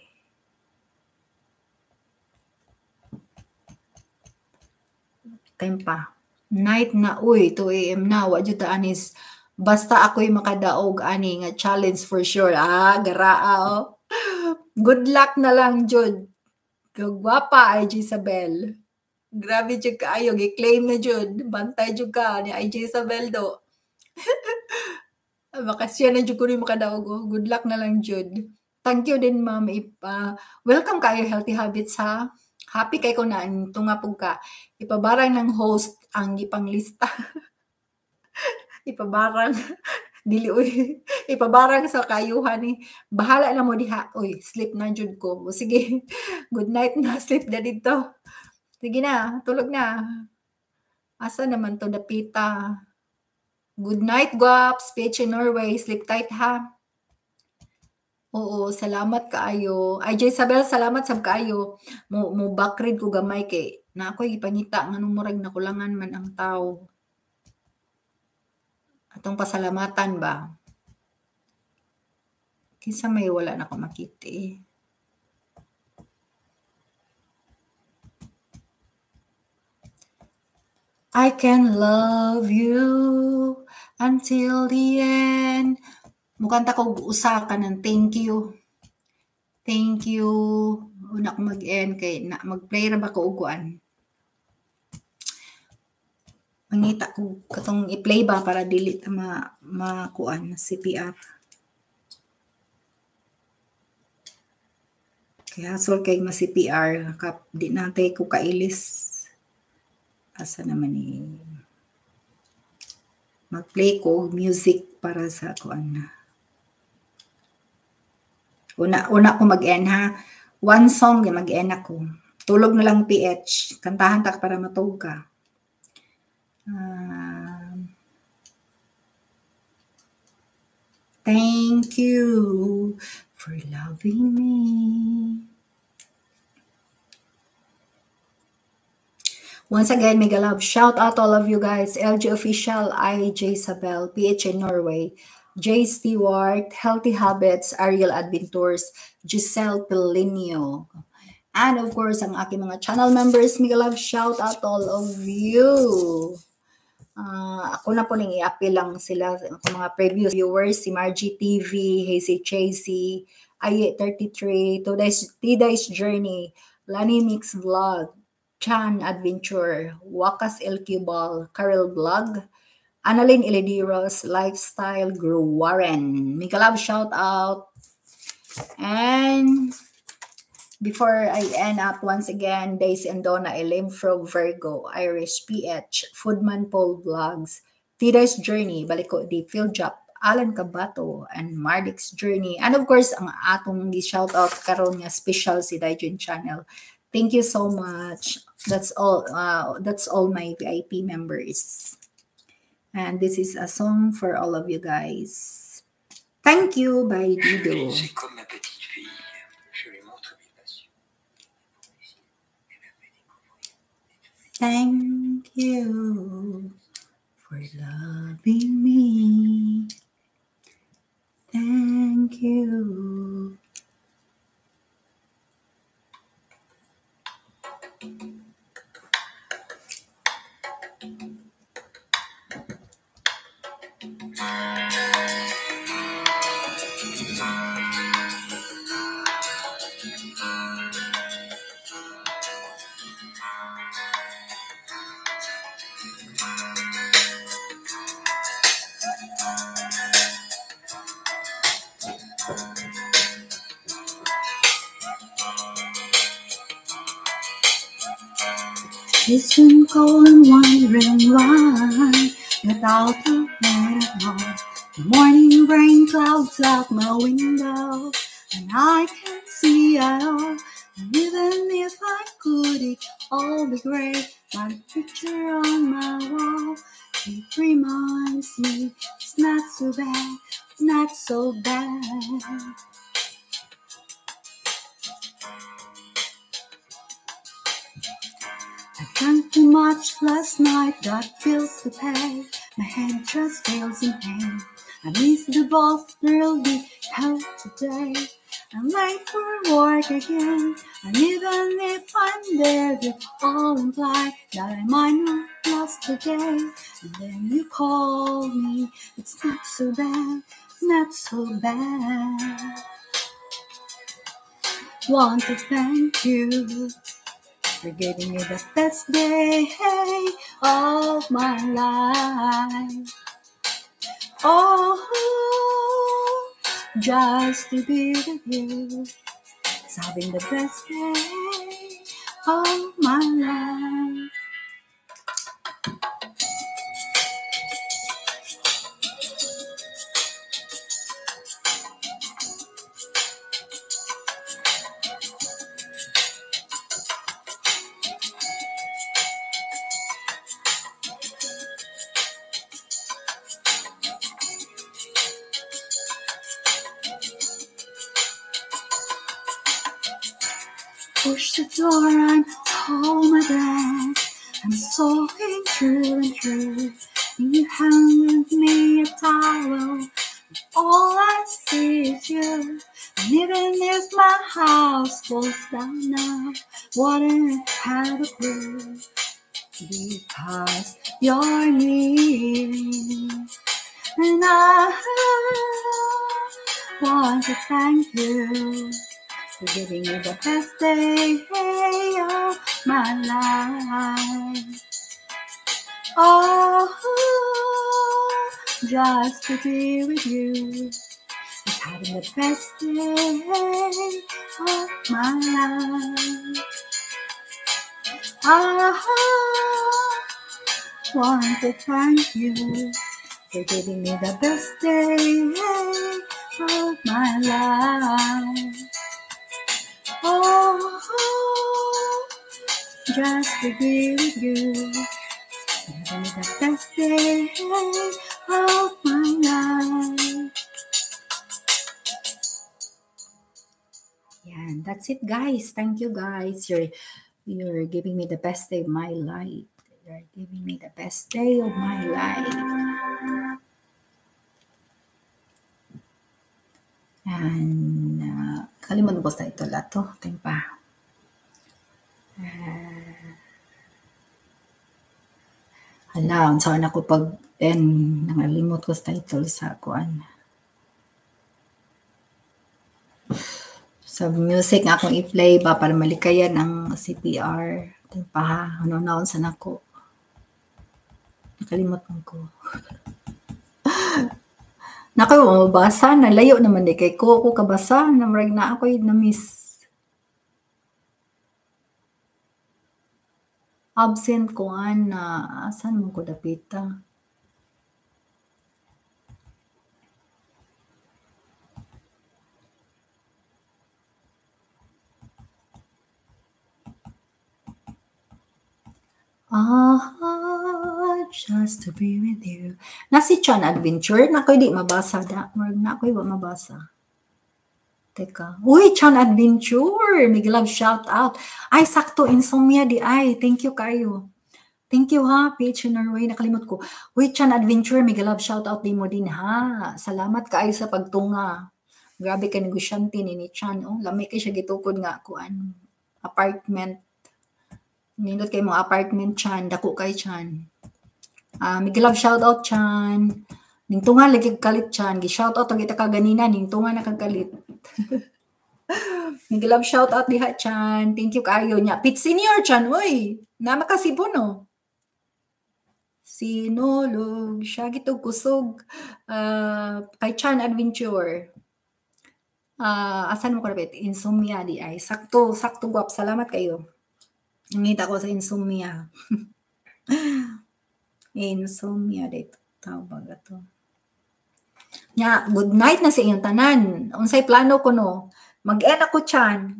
Time pa. Night na, uy, two a m na, wa jud ta anis. Basta ako'y makadaog ani nga challenge for sure. Ah, garaa oh. Good luck na lang jud. Gwapa ay Isabel. Grabe jud kaayo, gi-claim na jud. Bantay jud ka ni I J Isabel do. Bakasyon na jud ko ni makadaog. Oh. Good luck na lang jud. Thank you din ma'am. Uh, welcome kayo Healthy Habits ha. Happy kay ko na tunga pug ka. Ipabarang ng host ang ipanglista. Ipabarang dili uy. Ipabarang sa kayuhan ni. Bahala na mo diha. Uy, sleep na jud ko. O, sige. Good night na. Sleep na dito. Sige na. Tulog na. Asa naman to dapita. Good night, Guaps. Speech in Norway. Sleep tight ha. Oo, salamat kaayo. Ay, Isabel, salamat sab kaayo. Mo mo backread ko gamay kay na ako'y ipangita nganong murag nakulangan man ang tao. Atong pasalamatan ba? Kinsa may wala na ko makita eh. I can love you until the end. Mukanta ko usa ka ng thank you. Thank you. Una ko mag-end kay na mag-play ra ba ko og kuan. Mangita ko katong i-play ba para dili ta ma makuan C P R. Kaya hasol kay ma C P R kap di natay ko kailis. Asa naman ni mag-play ko music para sa kuan na. Una una ko mag-end ha. One song di mag-end ako. Tulog na lang P H. Kantahan tak para matug ka. Um, thank you for loving me. Once again, mega love. Shout out all of you guys. L G Official, I, J Sabel, P H in Norway, J Stewart, Healthy Habits, Ariel Adventures, Giselle Pelinio. And of course, ang aking mga channel members, mega love. Shout out all of you. Uh, ako na po nang i-appeal lang sila, ako mga previous viewers, si Margie T V, Hazy Chasey, I thirty-three, Today's, Today's Journey, Lani Mix Vlog, Chan Adventure, Wakas El Cubal, Carol Vlog, Annalyn Ilediros, Lifestyle Grow Warren. Mega love shout out. And before I end up once again, Daisy and Donna, Elim from Virgo, Irish P H, Foodman Paul Vlogs, Tita's Journey, Baliko di Field Job, Alan Cabato, and Mardik's Journey. And of course, ang atong gi-shout out karon nga special si Dijen Channel. Thank you so much. That's all. Uh, that's all my V I P members. And this is a song for all of you guys. Thank you by Dido. Thank you for loving me. Thank you. It's been cold and wondering why, without a light at all. The morning rain clouds out my window, and I can't see at all. And even if I could, it all be great. My picture on my wall, it reminds me it's not so bad, it's not so bad. I drank too much last night, got bills to pay. My head just feels in pain. I miss the boss, will be held today. I'm late for work again, and even if I'm there, they all imply that I might not last the day. And then you call me, it's not so bad, not so bad. Want to thank you for giving me the best day of my life. Oh, just to be with you, it's having the best day of my life. Push the door, I'm home my breath. I'm soaking through and through. You handed me a towel. All I see is you. And even if my house falls down now, wouldn't have a clue. because you're near. And I want to thank you for giving me the best day of my life. Oh, just to be with you is having the best day of my life. I want to thank you for giving me the best day of my life. Oh, just to be with you, giving me the best day of my life. Yeah, that's it, guys. Thank you, guys. You're you're giving me the best day of my life. You're giving me the best day of my life. And uh, kalimutan ko sa ito lato. Tingnan pa. Uh, hala, saan ako pag and nangalimot ko sa title sa kuan. Sa music nga akong i-play ba para malikayan ang C P R. Tingnan pa ha. Ano naon sa nako. Nakalimot ko. Nakaw mabasa na layo naman di kay ko ko kabasa na marag na ako'y na-miss. Absent ko an na asan mo ko dapita. Ah, just to be with you. Na si Chan Adventure, na ko'y di mabasa da. Marag na ko'y ba mabasa. Teka. Uy, Chan Adventure! May love shout out. Ay, sakto, insomnia di ay. Thank you kayo. Thank you ha, Page in Norway. Nakalimot ko. Uy, Chan Adventure, may love shout out din mo din ha. Salamat kayo sa pagtunga. Grabe ka negosyante ni ni Chan. Oh, lamay kay siya gitukod nga kuan. Apartment. Nindot kay mga apartment Chan, dako kay Chan. Ah, uh, may love shout out Chan. Ning tunga lagi kalit Chan, gi shout out kita ka ganina ning tunga nakagalit. May love shout out diha Chan. Thank you kayo nya. Pit senior Chan, oy. Na makasibo no. Sinulog siya gitog kusog uh, kay Chan Adventure. Ah, uh, asan mo ko rapit? Insomnia di ay. Sakto, sakto guwap. Salamat kayo. Ngita ko sa insomnia. Insomnia dito. Tawag ito. Nya, good night na sa inyong tanan. Unsay plano ko no? Mag-end ako Chan.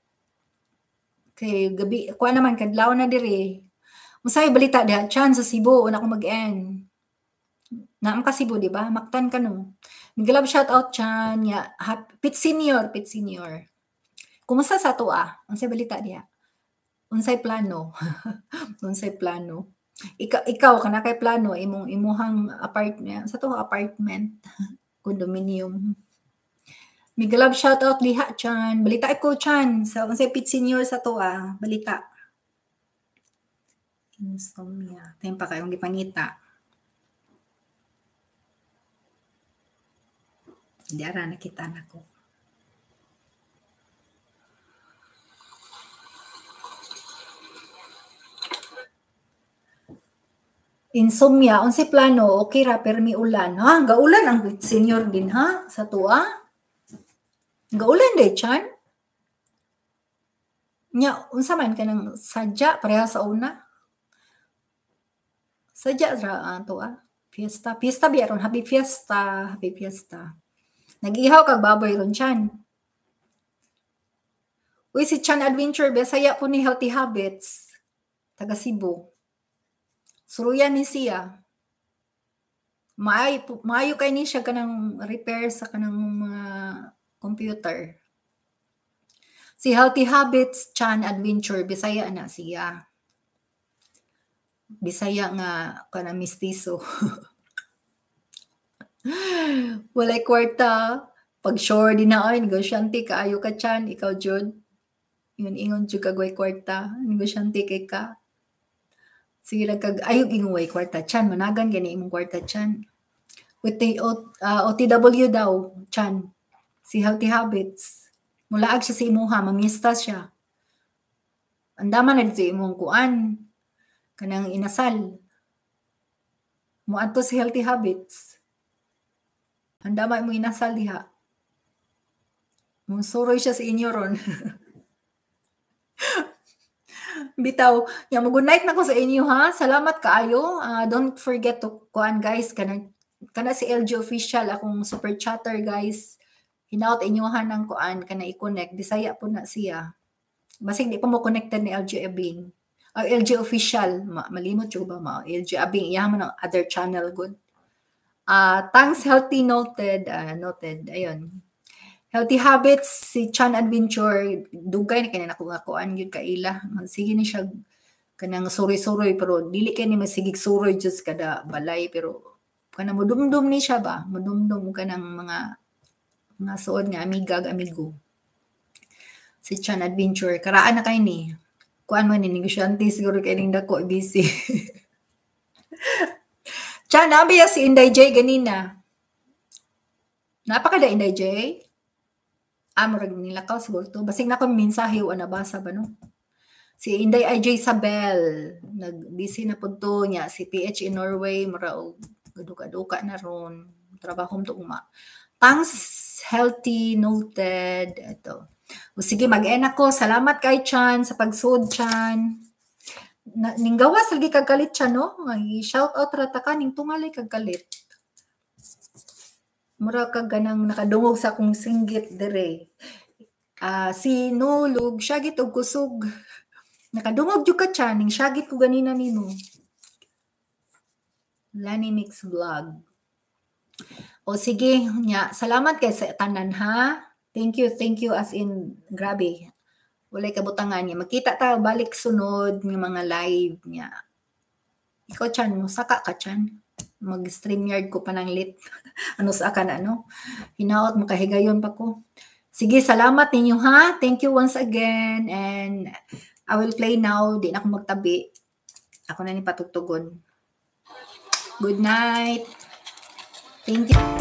Kay gabi, kuha naman kadlaw na diri. Unsay balita diha Chan sa Cebu una ko mag-end. Naam ka Cebu, di ba? Maktan ka no. Mag-love shout out Chan. Ya, pit senior, pit senior. Kumusta sa to ah? Unsay balita diha? Unsay plano? Unsay plano? Ikaw, ikaw kana kay plano imong imuhang apartment sa to apartment condominium. Mig love shout out liha Chan. Balita ko Chan sa unsay pit senior sa to ah, balita. Insomnia. Tayo pa kayong gipangita. Hindi ara nakita nako. Insomnia, unsay plano, okay ra permi ulan. Ha, gaulan ang senior din ha sa tuwa. Gaulan day Chan. Nya unsa man kanang sadya pareha sa una. Sadya ra uh, tuwa. Fiesta, fiesta biaron, happy fiesta, happy fiesta. Nag-ihaw kag baboy ron Chan. Uy si Chan Adventure Besaya po ni Healthy Habits. Taga Cebu. Suruyan ni siya. Maay, maayo kay ni siya kanang repair sa kanang mga uh, computer. Si Healthy Habits, Chan Adventure, Bisaya na siya. Bisaya nga kanang mistiso. Walay kwarta. Pag sure din na ay, negosyante ka, ayo ka Chan, ikaw Jud. Yun, ingon Jud kagway kwarta. Negosyante kay ka. Sige lang kag ayog ingong way kwarta chan managan gani imong kwarta chan. With the O- uh, O T W daw chan. Si Healthy Habits. Mulaag siya sa imuha, mamista siya. Andaman na dito imong kuan kanang inasal. Muadto si Healthy Habits. Andama mo inasal diha. Musuroy siya sa inyo ron. Bitaw, ya mo good night na ko sa inyo ha. Salamat kaayo. Uh, don't forget to kuan guys kana kana si L G official akong super chatter guys. Hinaut inyohan ng kuan kana i-connect Bisaya po na siya. Basig di pa mo connected ni L G Abing. Or L G official, ma malimot jud ba ma L G Abing iya man ang other channel good. Ah, uh, thanks healthy noted, uh, noted. Ayun. Healthy Habits si Chan Adventure dugay na kanina ko nga kuan gyud kaila. Sige ni siya kanang suroy-suroy pero dili kay ni masigig suroy just kada balay pero kana modumdum ni siya ba? Modumdum kanang mga mga suod nga amiga amigo. Si Chan Adventure karaan na kay ni. Kuan man ni negosyante siguro kay ning dako busy. Chan abi si Inday J ganina. Napakada Inday J. Ah, murag nilakaw siguro to. Basig na ko mensahe o nabasa ba no? Si Inday I J Sabel, nag-busy na pud to niya si P H in Norway, mura og gaduka-duka na ron. Trabaho to uma. Thanks healthy noted ito. O sige mag-end ako. Salamat kay Chan sa pagsud Chan. Na, ning gawas lagi kag kalit Chan no. Ay shout out ra ta ka ning tungalay kag kalit. Mura kag ganang nakadungog sa akong singgit dire. Ah, uh, si Nulog, syagit og kusog. Nakadungog jud ka Chan, ning syagit ko ganina nimo. Lani Mix Vlog. O sige, nya, salamat kay sa tanan ha. Thank you, thank you as in grabe. Walay kabutangan niya. Makita ta balik sunod ng mga live niya. Ikaw Chan, mo saka ka Chan. Mag-StreamYard ko pa ng lit. Ano sa ka na, no? Hinaot, makahigayon pa ko. Sige, salamat ninyo ha. Thank you once again. And I will play now. Di na ako magtabi. Ako na ni patugtugon. Good night. Thank you.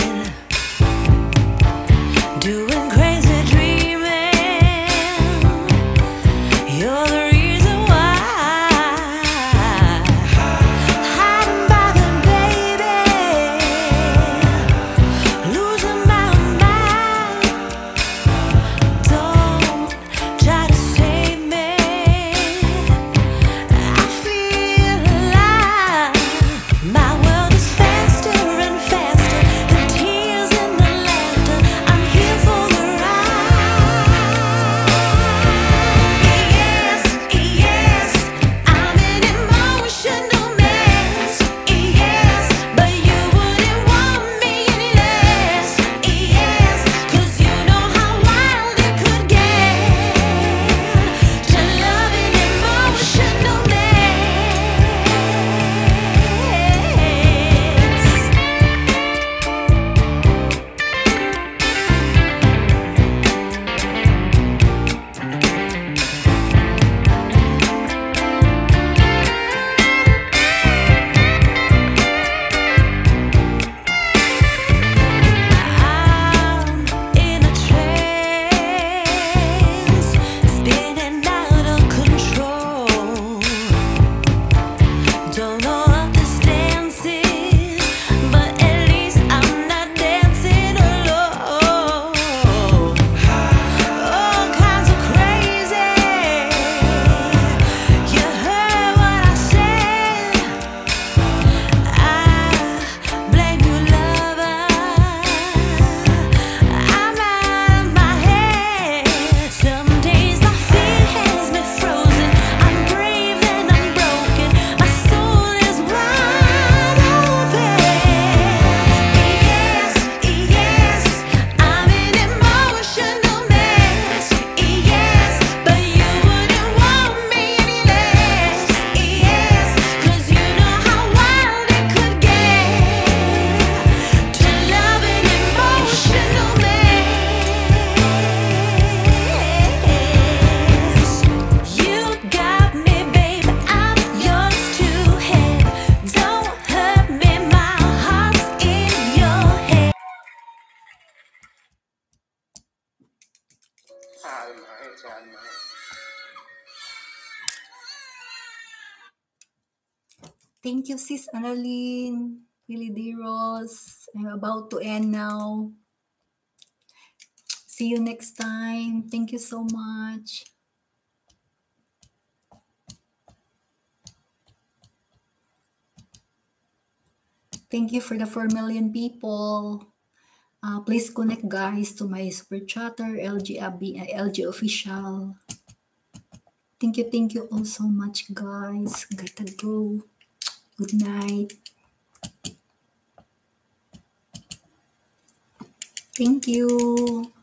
Doing crazy dreaming Thank you, Sis Annalyn. Really, Deros. I'm about to end now. See you next time. Thank you so much. Thank you for the four million people. Uh, please connect, guys, to my super chatter, L G, L G official. Thank you, thank you all so much, guys. Gotta go. Good night. Thank you.